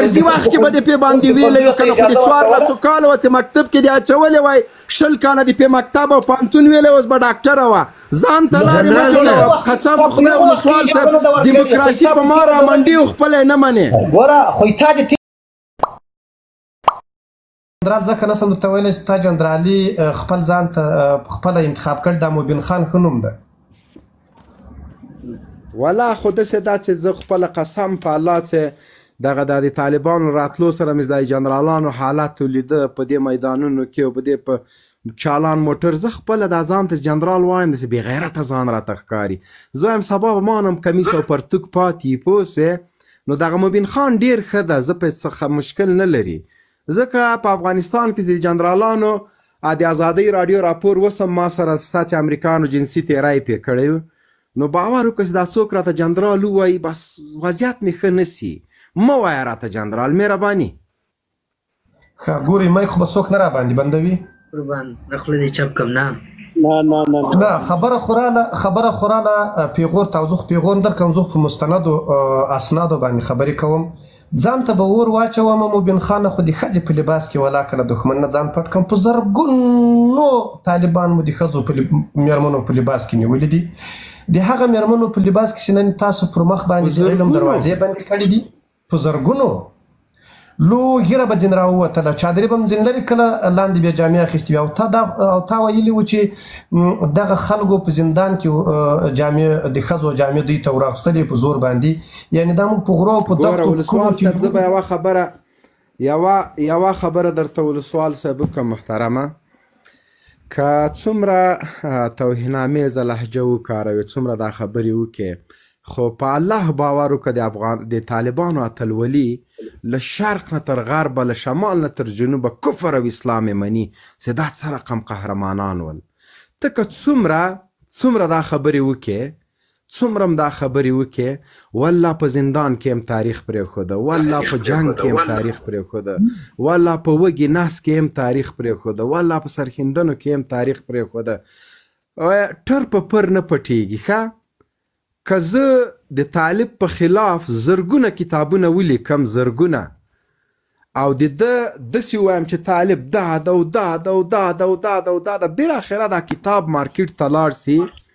درسي وخت کې به دې پې باندې ویلی وي که نه خو د 14 کاله وه چې مکتب کې دې اچولې وای 20 کاله دې پې مکتب او پوهنتون ویلی اوس به ډاکټره وه ځان ته لارې مه جوړوه قسم په خدای ولسوال صاحب دیموکراسي په ما رامنډي او خپله یې نه منې ګوره خو تا دې جنرال ځکه نسم درته ویلی چې تا جنرالي خپل ځان ته خپله انتخاب کړ دا مبین خان ښه نوم ده ولا خو داسې دا چې زه خپله قسم په الله چې دغه د طالبانو راتلو سره مې د جنرالانو حالت ولیده په دې میدانونو کې او په دې په چالان موټر زه خپله دا ځان ته جنرال وایم داسې بې غیرته ځان راته ښکاري زه وایم سبا به ما هم کمیس او پرتوک پاتې پوه سوې نو دغه مبین خان ډېر ښه ده زه پرې څخه مشکل نه لري ځکه په افغانستان کې د جنرالانو د ازادۍ راډیو راپور وسم ما سره ستا چې امریکانو جنسي تیری پې کړی و نو باور وکړه چې دا څوک راته جنرال ووایي بس وضعیت مې ښه نسي مه وایه راته جنرال مهرباني ښه ګورې می خو به څوک نه راباندې بندوي قربان د خولې دې چپ کم نه نه خبره خو راله پیغور ته زه خو پیغور نه درکوم زه په مستندو اسنادو باندې خبرې کوم ځان ته به اور واچوم مبین خان خو د ښځې په لباس کې ولا که له دښمن نه ځان پټ کړم په زرګونو طالبان مو د ښځو مېرمنو په لباس کې نیولي دي د هغه مېرمنو په لباس کې چې نن تاسو پر مخ باندې د علم دروازې بندې کړي دي په زرګونو لو ږیره به ځینې راووتله چادرې به م ځینې لرې کله لاندې بیا جامې اخیستې وي او تا ویلي وو چې دغه خلکو په زندان کې جامې د ښځو جامې دوی ته وراخیستلې په زور باندې یعنې دا موږ په غرو په ګوره ولسوال صاحب زه به یوه خبره درته ولسوال صاحب وکړم محترمه که څومره توهینامیزه لهجه وکاروې څومره دا خبرې وکړې خو په الله باور وکړه د طالبانو اتلولي له شرق نه تر غربه له شمال نه تر جنوبه کفر او اسلام یې مني چې دا څه رقم قهرمانان ول ته که څومره دا خبرې وکړې څومره هم دا خبرې وکړې والله په زندان کې هم تاریخ پرېښوده والله په جنګ کې هم تاریخ پرېښوده والله په وږي نس کې هم تاریخ پرېښوده والله په سرښندنو کې هم تاریخ پرېښوده ټر په پر نه پټېږي ښه که زه د طالب په خلاف زرګونه کتابونه ولیکم زرګونه او د ده داسې ووایم چې طالب دا ده او دا ده او دا ده او دا ده او دا ده بالاخره دا کتاب مارکیټ ته لاړ سي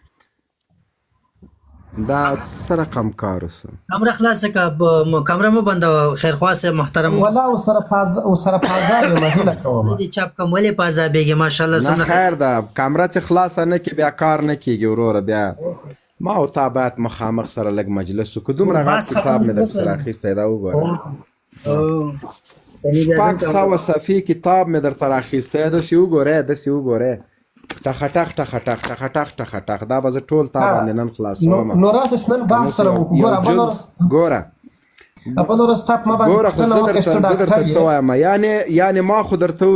دا څه رقم کار وسو کمره خلاصه که کمره مه بندوه خیرخوا صاحب محترم والله ورسره پازاب یم هیله کوم دې چپ کم ولې پازابېږې ماشاءالله نه خیر ده کمره چې خلاصه نه کړي بیا کار نه کېږي وروره بیا ما او تا باید مخامخ سره لږ مجلس وکړو دومره غټ کتاب مې در پسې راخیستی دا وګوره 600 صفحې کتاب مې درته راخیستی داسې وګورئ ټخټخ دا به زه ټول تا باندې نن خلاصوم نو راسه نن بحث سره وګوره ګوره خو زه درته څه وایم یعنې ما خو درته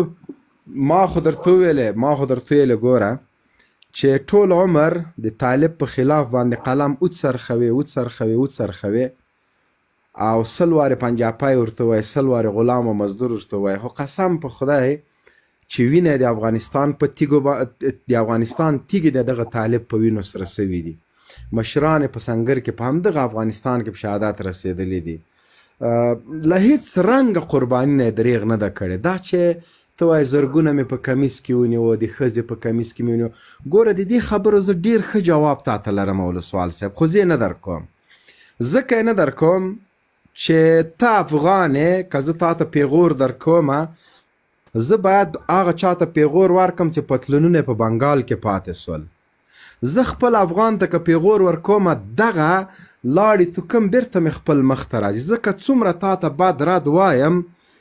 ویلې ګوره چې ټول عمر د طالب په خلاف باندې قلم وڅرخوي او 100 وارې پنجاپی ورته وایي 100 وارې غلام او مزدور ورته وایي خو قسم په خدای چې وینه د افغانستان په تیږې د دغه طالب په وینو سره سوي دي مشران په سنګر کې په همدغه افغانستان کې په شهادت رسېدلي دي له هېڅ رنګه قرباني نه یې دریغ نه ده کړې دا چې ته وایې زرګونه مې په کمیس کې ونیوه د ښځې په کمیس کې مې ونیوه ګوره د دې خبرو زه ډېر ښه جواب تاته لرم ولسوال صاحب خو زه یې نه درکوم ځکه یې نه درکوم چې ته افغان یې که زه تاته پیغور درکومه زه باید هغه چاته پیغور ورکم چې پتلونونه په بنګال کې پاتې سول زه خپل افغان ته که پیغور ورکومه دغه لاړې توکم بیرته مې خپل مخ ته راځي ځکه څومره تاته بد رد وایم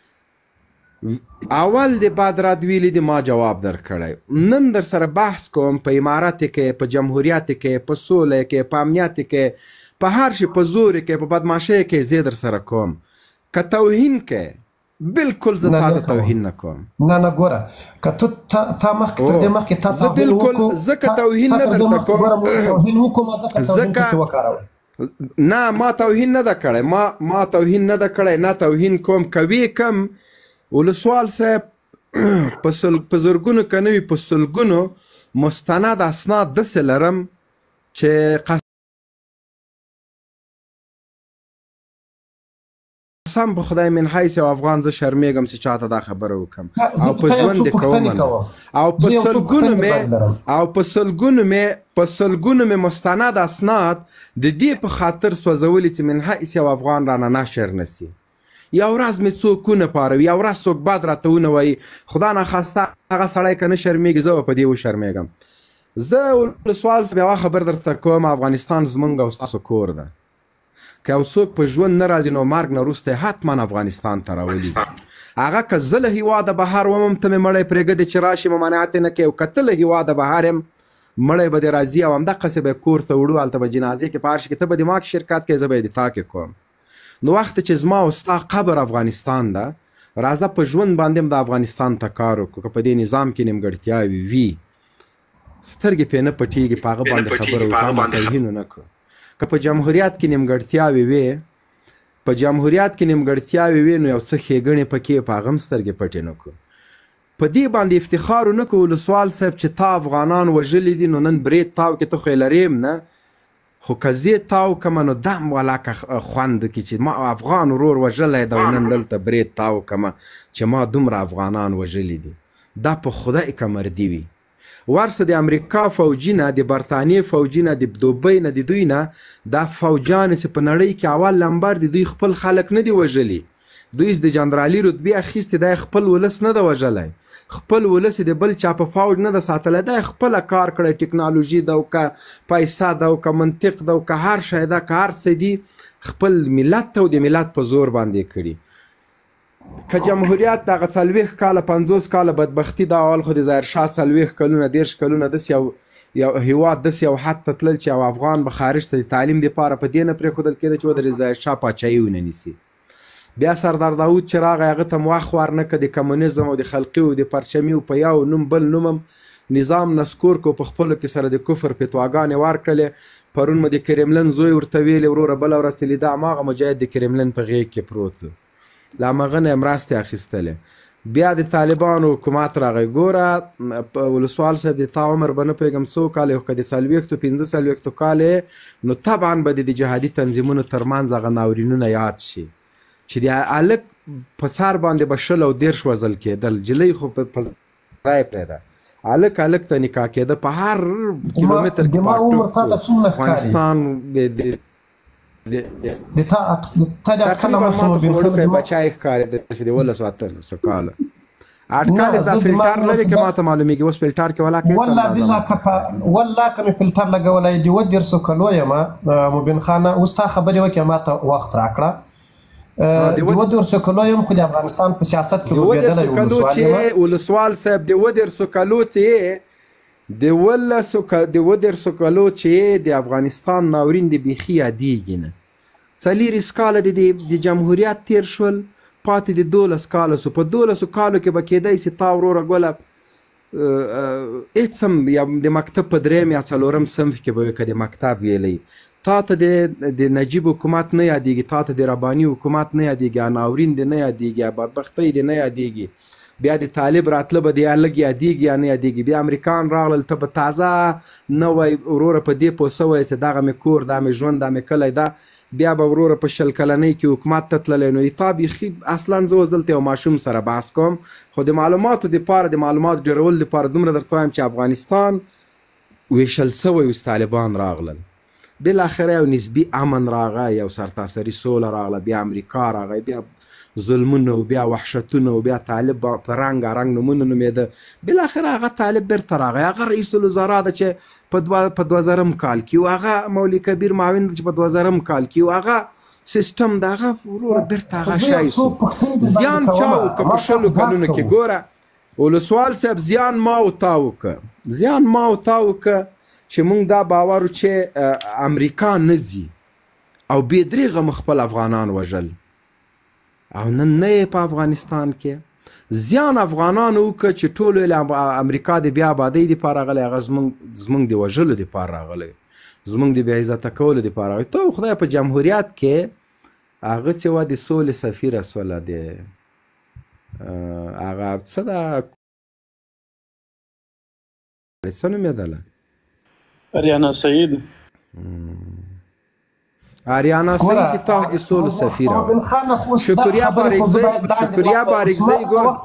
اول د بد رد ویلي دي ما جواب درکړی نن در سره بحث کوم په امارت کې په جمهوریت کې په سوله کې په امنیت کې په هر شي په زور کې په بدمعشۍ کې زه در سره کوم که توهین کې بالکل زه تاته توهین نه کوم نه ګوره که تا مخکې تر دې مخکې تا زه بالکل ځکه توهین نه درته کوم نه ما توهین نه ده کړی ما توهین نه ده کړی نه توهین کوم کوي کم ولسوال صاحب په زرګونو که نه وي په سلګونو مستند اسناد داسې لرم چې قسم په خدای من حیث یو افغان زه شرمېږم چې چاته دا خبره وکړم او په ژوند دې کوم او په سلګونو مې مستند اسناد د دې په خاطر سوځولي چې من حیث یو افغان رانه نشر نسي. یو ورځ مې څوک ونه پاروي، یو ورځ څوک بد راته ونه وایي، خدا ناخواسته هغه سړی که نه شرمېږي زه به په دې وشرمېږم. زه ولسوال صاحب یوه خبر درته کوم، افغانستان زمونږ او ستاسو کور ده. که یو څوک په ژوند نه راځي نو مرګ نه وروسته حتما افغانستان ته راولي. هغه که زه له هېواده بهر ومم ته مې مړی پرېږدې چې راشي ممانعت یې نه کوي، او که ته له هېواده بهر یم مړی به دې راځي او همدقسې به یې کور ته وړو، هلته به جنازې کې په هر شي کې ته به د ما کې شرکت کوې، زه به یې د تا کې کوم. نو وخت چې زما او ستا قبر افغانستان ده، راځه په ژوند باندې هم د افغانستان ته کار وکړو. که په دې نظام کې نیمګړتیاوې وي سترګې پرې نه پټېږي، په هغه باندې خبره وکړو، توهین ونه کړو. که په جمهوریت کې نیمګړتیاوې وي نو یو څه ښېګڼې پکې په هغه هم سترګې پټې نه کړو. په دې باندې افتخار ونه کړو ولسوال صاحب چې تا افغانان وژلي دي، نو نن برید تاو کې ته خو یې لرې نه، خو که زه تاو کمه نو دم ولاکه خوند کې چې ما افغان ورور وژلی ده او نن دلته برید تاو کمه چې ما دومره افغانان وژلي دي. دا په خدای که مردي وي. ورسه د امریکا فوجي نه، د برطانیې فوجي نه، د دوبۍ نه، د دوی نه دا فوجیانې چې په نړۍ کې اول نمبر دي، دوی خپل خلک نه دي وژلي، دوی د جنرالي رتبې اخیستې، دا خپل ولس نه ده وژلی، خپل ولس د بل چا په فوج نه ده ساتلی، دا خپله کار کړی، ټکنالوژي ده او که پیسه ده او که منطق ده او که هر شی ده که هر څه دي، خپل ملت ته او د ملت په زور باندې کړي. که جمهوریت دغه 40 کاله 50 کاله بدبختي دا اول خو د ظاهرشاه 40 کلونه 30 کلونه داسې یو هېواد داسې یو حد ته تلل چې یو افغان به خارج ته د تعلیم دپاره په دې نه پرېښودل کېده چې ودرې ظاهرشاه پاچاهي ونه نیسي. بیا سردار داود چې راغی هغه ته م وخت ورنه کړه، د کمونیزم او د خلقي او د پرچمي او په یو نوم بل نوم هم نظام نسکور کو، په خپلو کې سره د کفر فتواګانې ورکړلې. پرون مو د کرملن زوی ورته ویلې وروره بله ورځ چې لیده هماغه مجاهد د کرملن په غېږ کې پروت و، له همغه نه یې مرستې اخیستلې. بیا د طالبانو حکومت راغی. ګوره ولسوال صاحب د تا عمر به نه پوهېږم څو کاله یو، که د 40 45 کاله نو طبعا به د جهادي تنظیمونو ترمنځ هغه ناورینونه یاد شي چې د هلک په سر باندې به 20 او 30 وژل کېدل، جلۍ خو په ځای پرېږده، هلک ته نکاح کېده په هر کیلومتر کې افغانستان تقریبا ما ته خو وړوکی بچی ښکارېده چې د 18 کاله. اټکل دا فلټر لري که ما ته معلومیږي اوس فلټر کې ولا والله که مې فلټر لګولی د 18 کلو یم مبین خانه، اوس تا خبرې وکړې ما ته وخت راکړه. د 18 کلو یم خو د افغانستان په سیاست کې لوبېدلی ولسوال صاحب، د 18 کلو چې د 18 کلو چې د افغانستان ناورین د بیخي یادېږي نه. 40 کاله د جمهوریت تیر شول، پاتې د 12 کاله سو. په 12 کالو کې به کېدی سي تا وروره ګوله هېڅ هم د مکتب په 3 یا 4 صنف کې به که د مکتب ویلی، تا ته د نجیب حکومت نه یادېږي، تا ته د رباني حکومت نه یادېږي، ناورین دې نه یادېږي، بدبختۍ دې نه یادېږي، بیا د طالب راتله به دې لږ یادېږي یا نه یادېږي، بیا امریکان راغلل ته به تازه نه وای وروره په دې پوه سوی چې دغه مې کور، دا مې ژوند، دا مې کلی ده، بیا به وروره په 20 کلنۍ کې حکومت ته تللی. نو تا بیخي اصلا زه اوس دلته یو ماشوم سره بحث کوم، خو د معلوماتو دپاره د معلوماتو ډېرولو دپاره دومره درته وایم چې افغانستان ویشل سوی اوس طالبان راغلل، بالاخره یو نسبي امن راغی، یو سرتاسري سوله راغله، بیا امریکا راغی، بیا ظلمونه و بیا وحشتونه و بیا طالب په رنګ نومونه نومېده، بالاخره هغه طالب بیرته راغی، هغه رئیس الوزرا ده چې په 2000 کال کې و، هغه مولوي کبیر معاون ده چې په 2000 کال کې و، هغه سیستم د هغه وروره بیرته هغه شی سو. زیان چا وکړه په 20 کلونو کې؟ ګوره ولسوال صاحب، زیان ما او تا وکړه چې مونږ دا باور چې امریکا نه ځي او بې درېغه مو خپل افغانان وژل، او نن نه یې په افغانستان کې زیان افغانانو وکړه چې ټولو یې امریکا د بیا آبادۍ دپاره راغلی، هغه زمونږ د وژلو دپاره راغلی، زمونږ د بیا عزته کولو دپاره راغلی. ته خدای په جمهوریت کې هغه چې وه د سولې سفیره سوله، د هغه څه ده څه نومېدله؟ اریانا سعید. آریانا سعید تاسو د سولو سفیره وه. شکریا بارکزی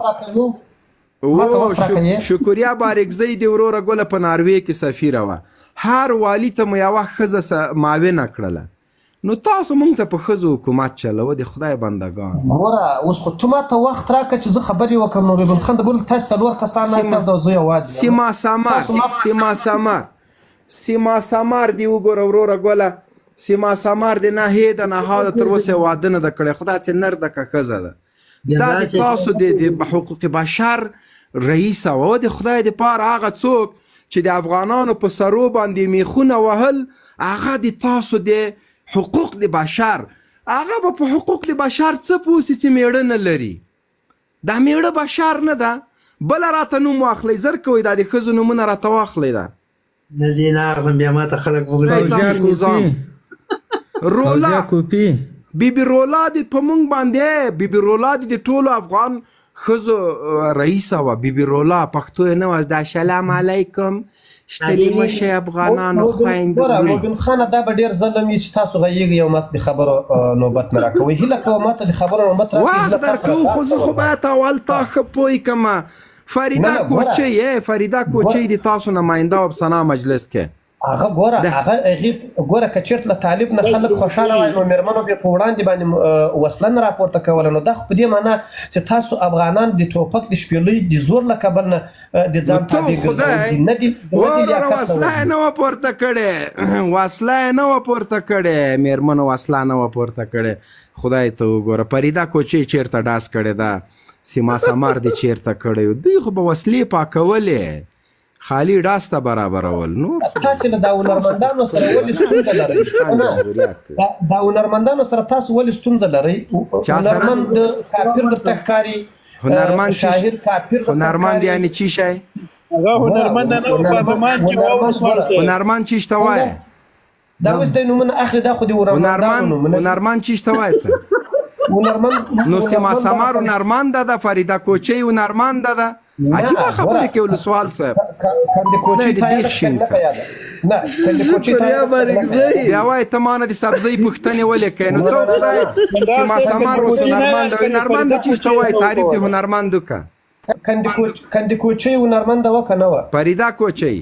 شکریا بارکزی د وروره ګله په ناروې کې سفیره وه. هر والي ته مو یوه ښځه معاونه کړله. نو تاسو مونږ ته په ښځو حکومت چلوه د خدای بندګان. ګوره اوس خو ته ماته وخت راکړه چې زه خبرې وکړم. نو بیبن خان د ګل تاسو 4 کسان ناست او زه یوازې سیما سامار دی وګوره وروره ګوله. سیما سامار د ناهې د نهاده تر اوسه واده نه ده کړی. خو دا چې نر ده که ښځه ده دا د تاسو د حقوق بشر رئیسه وه. د خدای دپاره هغه څوک چې د افغانانو په سرو باندې میخونه وهل هغه د تاسو د حقوق د بشر هغه به په حقوق د بشر څه پوسي چې میړه نه لري. دا میړه بشر نه ده. بله راته نوم واخلی زر کوئ دا د ښځو نومونه راته واخلی ده. نه ځي نه اخلم بیا ما ته خلک رولا بیبي رولا د په مونږ باندې بیبي رولا د ټولو افغان ښځو رئیسه وه. بیبي رولا پښتو یې نه وه زده. السلام علیکم شتلي مشئ افغانانو خویندو. مبین خانه دا به ډېر ظلم وي چې تاسو غږیږئ او ماته د خبرو نوبت نه راکوئ. هیله کوم ماته د خبرو نوبت راکړئ. وخت درکوو خو زه خو باید اول تا ښه پوه کړم. فریده کوچی د تاسو نماینده وه په سنا مجلس کې. هغه ګوره که چېرته له طالب نه خلک خوشحاله وای نو مېرمنو بیا په وړاندې باندې وسله نه راپورته کوله. نو دا خو په دې معنا چې تاسو افغانان د ټوپک د شپېلۍ د زور له کبل نه د ځان تابع ګرځوئ. وسله یې نه وه پورته کړې. مېرمنو وسله نه وه پورته کړې. خدای ته وګوره. فریده کوچی چېرته ډاس کړې ده. سیما سمار دې چېرته کړی. دوی خو به وسلې پاکولې خالی ډاس ته برابرول. نو تاسو له دا هنرمندانو سره ولې ستونزه لرئ؟ دا هنرمندانو سره تاسو ولې ستونزه لرئ؟ هنرمند کافر درته ښکاري. شاعر کافر. هنرمند یعنې چی شی؟ هنرمند نه و هنرمند چیش ته وایه؟ دا اوس دی نومونه اخلي. دا خو د هنرمند چیش ته وایه ته؟ نو سیما سمار هنرمنده ده. فریده کوچی هنرمنده ده. عجیبه خبره کې ولسوال صاحب. بیا وایي ته مانه د سبزۍ پوښتنې ولې کوې. نو ته خدای سیما سمار اوس هنرمنده وي. هنرمنده چیش ته وایي؟ تعریف د هنرمند وکړه. کندې کوچۍ هنرمنده وه که نه وه؟ فریده کوچۍ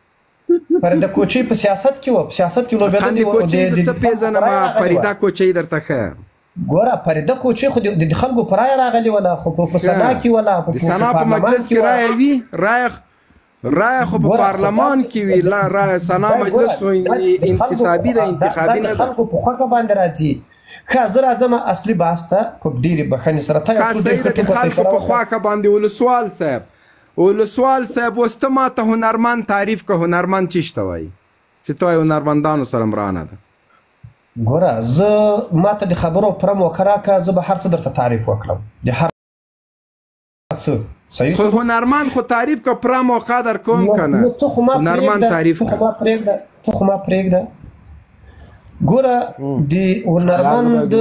په سیاست کې وه. په سیاست کې لوبېده. کندې کوچۍ زه څه پېژنم. فریده کوچۍ درته ښه. ګوره فريده کوچي خو د خلکو پر رای راغلی ولا خو په سنا کې ولا په سنا په مجلس کې رای وی رای خو په پارلمان کې وی لا رای سنا مجلس خو انتصابي د انتخابي نه خلکو په خوګه باندې راځي. خاصه اعظم اصلي باسته په ډیره بخښنې سره ته خاصه د خلکو په خوګه باندې ولسوال صاحب واستما ته هنرمند تعریف که هنرمند چیشته وای چې توای هنرمندانو سره مرانه ده. ګوره زه ماته د خبرو پرم وکړه که زه به هر څه درته تعریف وکړم. د هر څه خو هنرمند خو تعریف که پرم و قدر کوم کنه. هنرمند تعریف که تو خو ما پرېږده. ګوره د هنرمند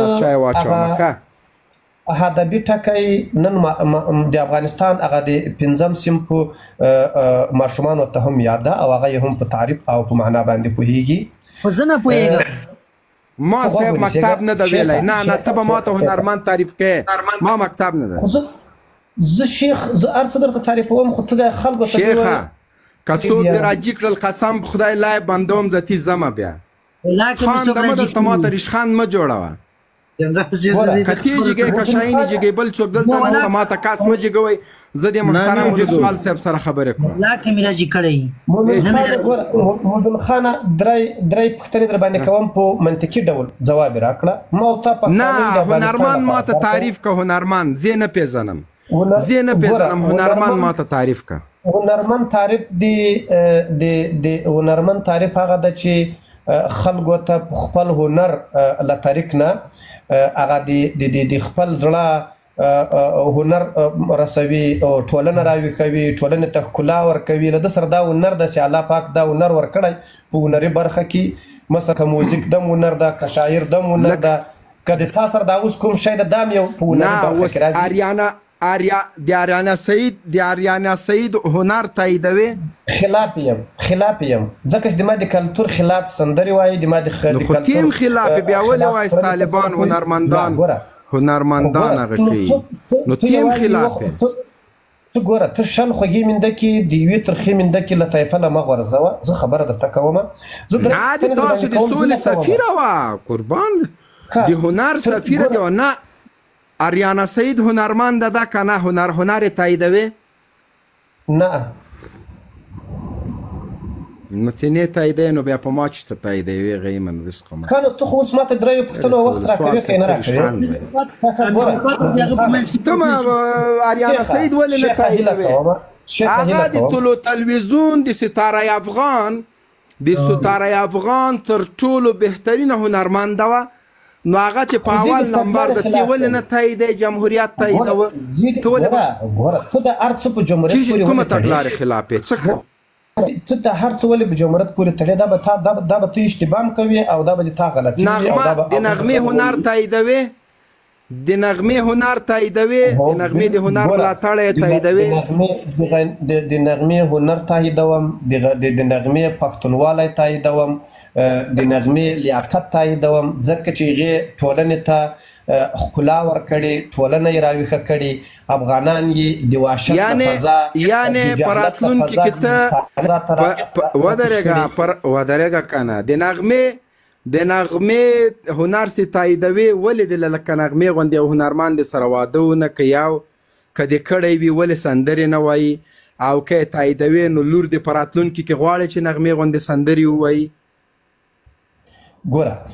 ادبي ټکی نن د افغانستان هغه د 5م صنف ماشومانو ته هم یاد ده او هغه یې هم په تعریف او په معنا باندې پوهېږي. خو زه نه پوهېږم. ما صاحب مکتب نه ده ویلی. نه ته به ما ته هنرمند تعریف کوې. ما مکتب نه ده. زه شیخ زه هر څه درته تعریفوم خو ته د خلکو ته شیخه که څوک دې راجي کړل قسم په خدای لای بندوم زتي زمه بیا خان دمه درته ما ته ریشخند مه جوړوه. که تی جګی که شاهیني جګی بل څوک دلته نسته ما ته کاس مه جګوئ. زه د محترم ولسوال صاحب سره خبرې کوم. لاکې مې راجي کړی. مومن خانه درې پوښتنې در باندې کوم په منطقي ډول ځواب یې راکړه. ما ورته په نه هنرمند ما ته تعریف که هنرمند زه نه پېژنم. هنرمند ما ته تعریف که. هنرمند تعریف د هنرمند تعریف هغه ده چې خلکو ته خپل هنر له طریق نه هغه د خپل زړه هنر رسوي او ټولنه راوي کوي. ټولنې ته ښکلا ورکوي. له ده سره دا هنر ده چې الله پاک دا هنر ورکړی په هنري برخه کې. مثلا که موزیک دم هنر ده که شاعر دم هنر ده که د تا سره دا اوس کوم شی ده دا هم یو په هنري برخه کې راځي. د آریانا سعید هنر تاییدوي. خلاف یم خلاف یم ځکه چې د ما د کلتور خلاف سندرې وایي د ما د نو خو تیم خلاف بیا ولې وایي طالبان هنرمندان هغه کوي نو تیم خلاف ته ګوره ته شل خوږې منده کې د یوې ترخې منده کې له طایفه له مه غورځوه زه خبره درته کومه نه د تاسو د سولې سفیره وه قربان د هنر سفیره دی نه اریانا سعید هنرمنده ده که نه هنر یې تاییدوي نه نو چې نه تاییدوي نو بیا په ما چې ته تاییدوي هغه یې منه داسې کومه ښه نو ته خو اوس ماته درېیو پوښتنو وخت راکوې که یې نه راکوې ته اریانا سعید ولې نه تاییدوي هغه د طلوع تلویزیون د ستاره افغان تر ټولو بهترینه هنرمنده وه نو هغه چې په اول نمبر د تی ولې نه تاییدوي جمهوریت تاییدوه ته ولې ګوره ته د هر څه په جمهوریت پورې کومه تګلارې خلاف یې څه ته د هر څه ولې په جمهوریت پورې تړې دا به ته اشتباه کوي او دا به د تا غلطي د نغمې هنر تاییدوي د نغمې هنر تاییدوي د نغمې د هنر ملاتړ یې تاییدوي د نغمې هنر تاییدوم د نغمې پښتونوالی تاییدوم د نغمې لیاقت تاییدوم ځکه چې هغې ټولنې ته ښکلا ورکړې ټولنه یې راویښه کړې افغانان یې د وحشت د فضا یعنې په راتلونکي کې ته ودرېږه که نه د نغمې هنر سي تاییدوي ولې د لکه نغمې غوندې یو هنرمند سره واده ونه که یو که دې کړی وي ولې سندرې نه وایي او که یې تاییدوي نو لور دې په راتلونکي کې غواړي چې نغمې غوندې سندرې ووایي ګوره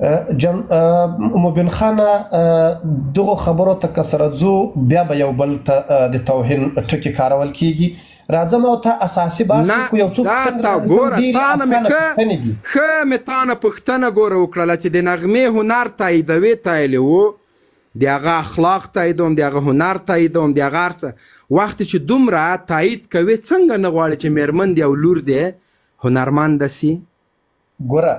مبین خانه دغو خبرو ته که سره ځو بیا به یو بل ته د توهین ټکي کارول کیږي راځم او ته اساسي بحث وکړو یو څو ښه مې تا نه پوښتنه ګوره وکړله چې د نغمې هنر تاییدوي تاییدلی و د هغه اخلاق تاییدوم د هغه هنر تاییدوم د هغه هر څه وخت چې دومره تایید کوي څنګه نه غواړي چې میرمن دی او لور دی هنرمنده سي ګوره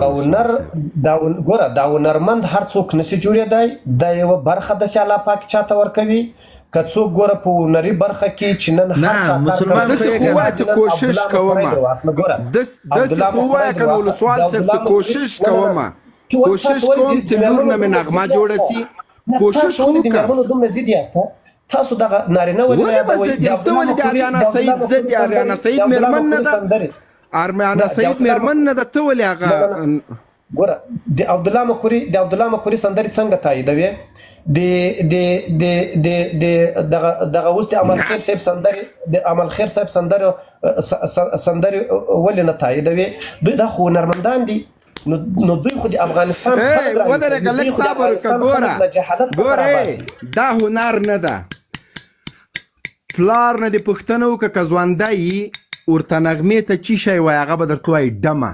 دا هنرمند هر څوک نسي جوړېدی دا یوه برخه داسې الله پاک چاته ورکوي که څوک ګوره په هنري برخه کې چې نن هر چا داسې خو وایه چې کوشش کومه داسې خو وایه که نو ولسوال صاحب چې کوشش کومه کوشش کوم چې لور نه مې نغمه جوړه سي کوشش وکړه دومره ضد یاسته تاسو دغه نارینه ولې به ضد یم ته ولې د اریانا سعید ضد یې اریانا سعید مېرمن نه ده اریانا سعید مېرمن نه ده ته ولې هغه ګوره د عبدالله مکوري سندرې څنګه تاییدوي دغه اوس د عملخېر صاحب سندرې ولې نه تاییدوي دوی دا خو هنرمندان دي نو دوی خو د افغانستان ودرېږه لږ صبر وکړه ګوره دا هنر نه ده پلار نه دې پوښتنه وکړه که ژوندی یي ورته نغمې ته چی شی وایي هغه به درته وایي ډمه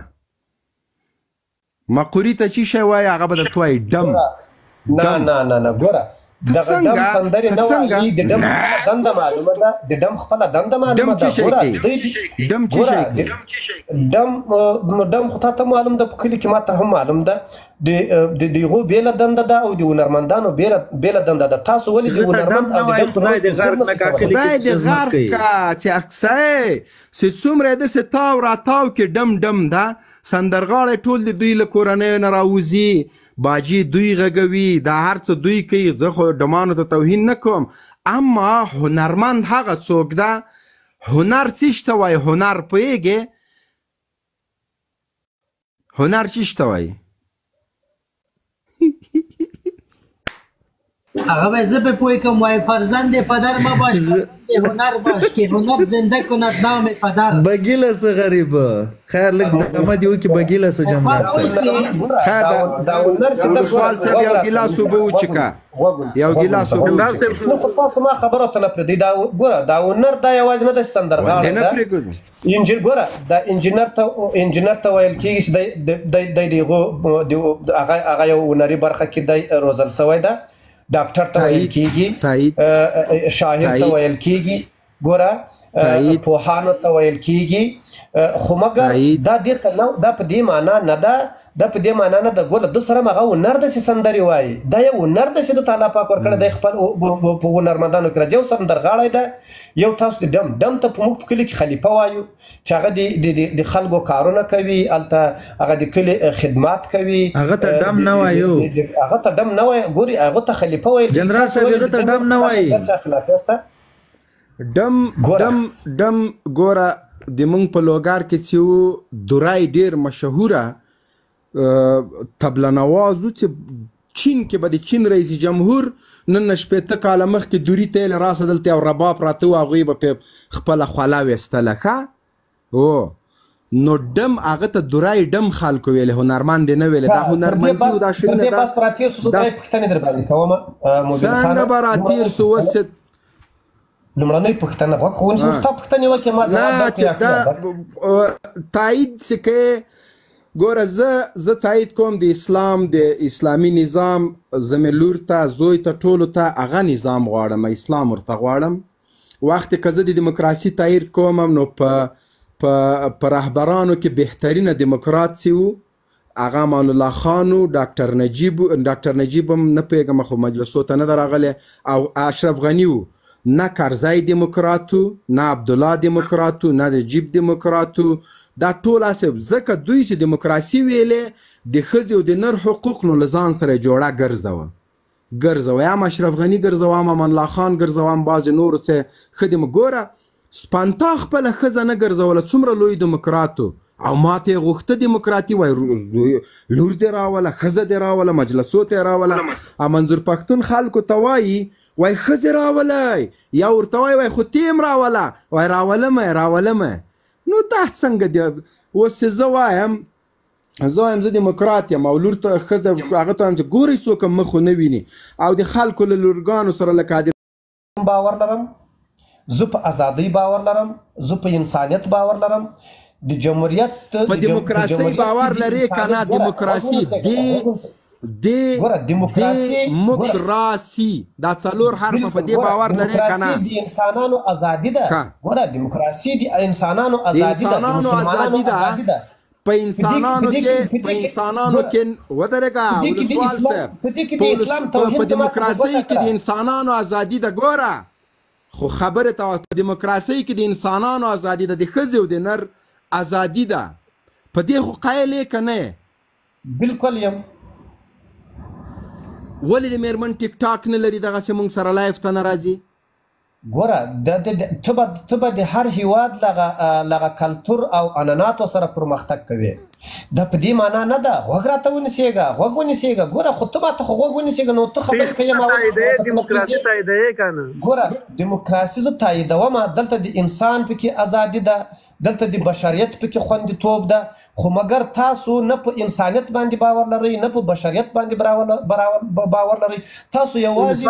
مقوري ته چی شی وایي هغه به درته وایي ډم نه ګوره دغه ډم سندرې نه وایي د ډم دنده معلومه ده د ډم خپله دنده معلومه ده ډم چی شی کوي ډم خو تا ته معلوم ده په کلي کې ما ته هم معلوم ده د هغو بېله دنده ده او د هنرمندانو بېله دنده ده تاسو ولې د هنرمند او د خدای دې غرق کا چې اکسه چې څومره یې داسې تاو راتاو کې ډم ده سندرغاړی ټول د دوی له کورنیو نه راوځي باجی دوی غږوي دا هر څه دوی کوي زه خو ډمانو ته توهین نه کوم اما هنرمند هغه څوک ده هنر څه ته وایي هنر پوهېږې هنر څه ته وایي هغه به زه به پوی کم وای فرزند پدر ما باش هنر باش که هنر زنده کند نام پدر بگیله سه غریبه خیر لگ دقمه دیو که بگیله سه جمعه خیر دا سوال سب یو گلاس اوبه وچکه یو گلاس اوبه وچکه نو خو تاسو ما خبره ته نه پرېږدئ ګوره دا هنر دا یوازې نه ده چې سندرغاړی ده ګوره دا انجینر ته ویل کېږي چې دی هغه یو هنري برخه کې دی روزل سوی ده ډاکټر ته ویل کېږي شاعر ته ویل کېږي ګوره پوهانو ته ویل کېږي خو مګر دا په دې معنا نه ده دا په دې معنا نه ده ګوره ده سره هغه هنر داسې سندرې وایي دا یو هنر داسې د تعالی پاک ورکړی دی خپل په هنرمندانو کې راځي یو سندرغاړی ده یو تاسو د ډم ته په موږ په کلي کې خلیفه وایو چې هغه د خلکو کارونه کوي هلته هغه د کلي خدمات کوي هغه ته ډم نه وایو هغه ته ډم نه وایي ګوري هغه ته خلیفه وایي جنرال صاحب هغه ته ډم نه وایي ډم ګوره د موږ په لوګار کې چې و دورای ډېر مشهوره طبله نواز و چې چین کې به د چین رئیس جمهور نن شپېته کاله مخکې دوري ته یې راسه دلته یو رباب پراته و هغوی به پې خپله خوله ویستله ښه نو ډم هغه ته دورای ډم خلکو ویلې هنرمند یې نه ویلې دا هنرمندي و دا شعرونه څنګه به راتېر سو اوس لومړنۍ پوښتنه خو ستا پوښتنې وکړې ما تایید چې کې ګوره زه تایید کوم د اسلام د اسلامي نظام زه مې لور ته زوی ته ټولو ته هغه نظام غواړم اسلام ورته غواړم وخت که زه د دیموکراسي تایید کوم نو په رهبرانو کې بهترینه دیموکرات چې و هغه امان الله خان و ډاکټر نجیب هم نه پوهېږم خو مجلسو ته نه ده راغلی او اشرف غني و نه کرزی دیموکراتو نه عبدالله دیموکراتو نه د جیب دیموکراتو دا ټول هسې ځکه دوی چې دیموکراسي ویلې د ښځې او د نر حقوق نو له ځان سره جوړه ګرځوه یا اشرف غني ګرځوه امان الله خان ګرځوه بعضې نورو څه ښه ګوره سپانتا خپله ښځه نه ګرځوله څومره لوی دیموکراتو او ما ته یې غوښته دیموکراتي وای لور دې راوله ښځه دې راوله مجلسو ته یې راوله منظور پښتون خلکو ته وایي وای ښځې راولئ یا ورته وای خو ته یې راوله وای راولمه نو دا څنګه دی اوس چې زه وایم زه دیموکرات یم او لور ته ښځه هغه ته وایم چې ګورئ څوک هم مخ ونه ویني او د خلکو له لورګانو سره لکه باور لرم زه په ازادۍ باور لرم زه په انسانیت باور لرم د جمهوریت په دیموکراسي باور لري کنه دیموکراسي دیموکراسي دا څلور حرف په دې باور لري کنه د انسانانو ازادي ده ګوره دیموکراسي د انسانانو ازادي ده په انسانانو کې ودرېږه ولسوال صاحب په دیموکراسي کې د انسانانو ازادي ده ګوره خو خبره ته په دیموکراسي کې د انسانانو ازادي ده د ښځې او د نر ازادي ده په دې خو قایل یې که نه بالکل یم ولې د میرمن ټیک ټاک نه لري دغسې موږ سره لایف ته نه راځي ګوره ته به د هر هیواد لغه کلتور او عنعناتو سره پرمختګ کوي دا په دې معنا نه ده غوږ راته ونیسېږه ګوره خو ته ماته خو غوږ ونیسېږه نو ته خبرې کوې ګوره دیموکراسي زه تاییدوم دلته د انسان پکې ازادي ده دلته د بشریت پکې خوندیتوب ده خو مګر تاسو نه په انسانیت باندې باور لرئ نه په بشریت باندې باور لرئ تاسو یوازې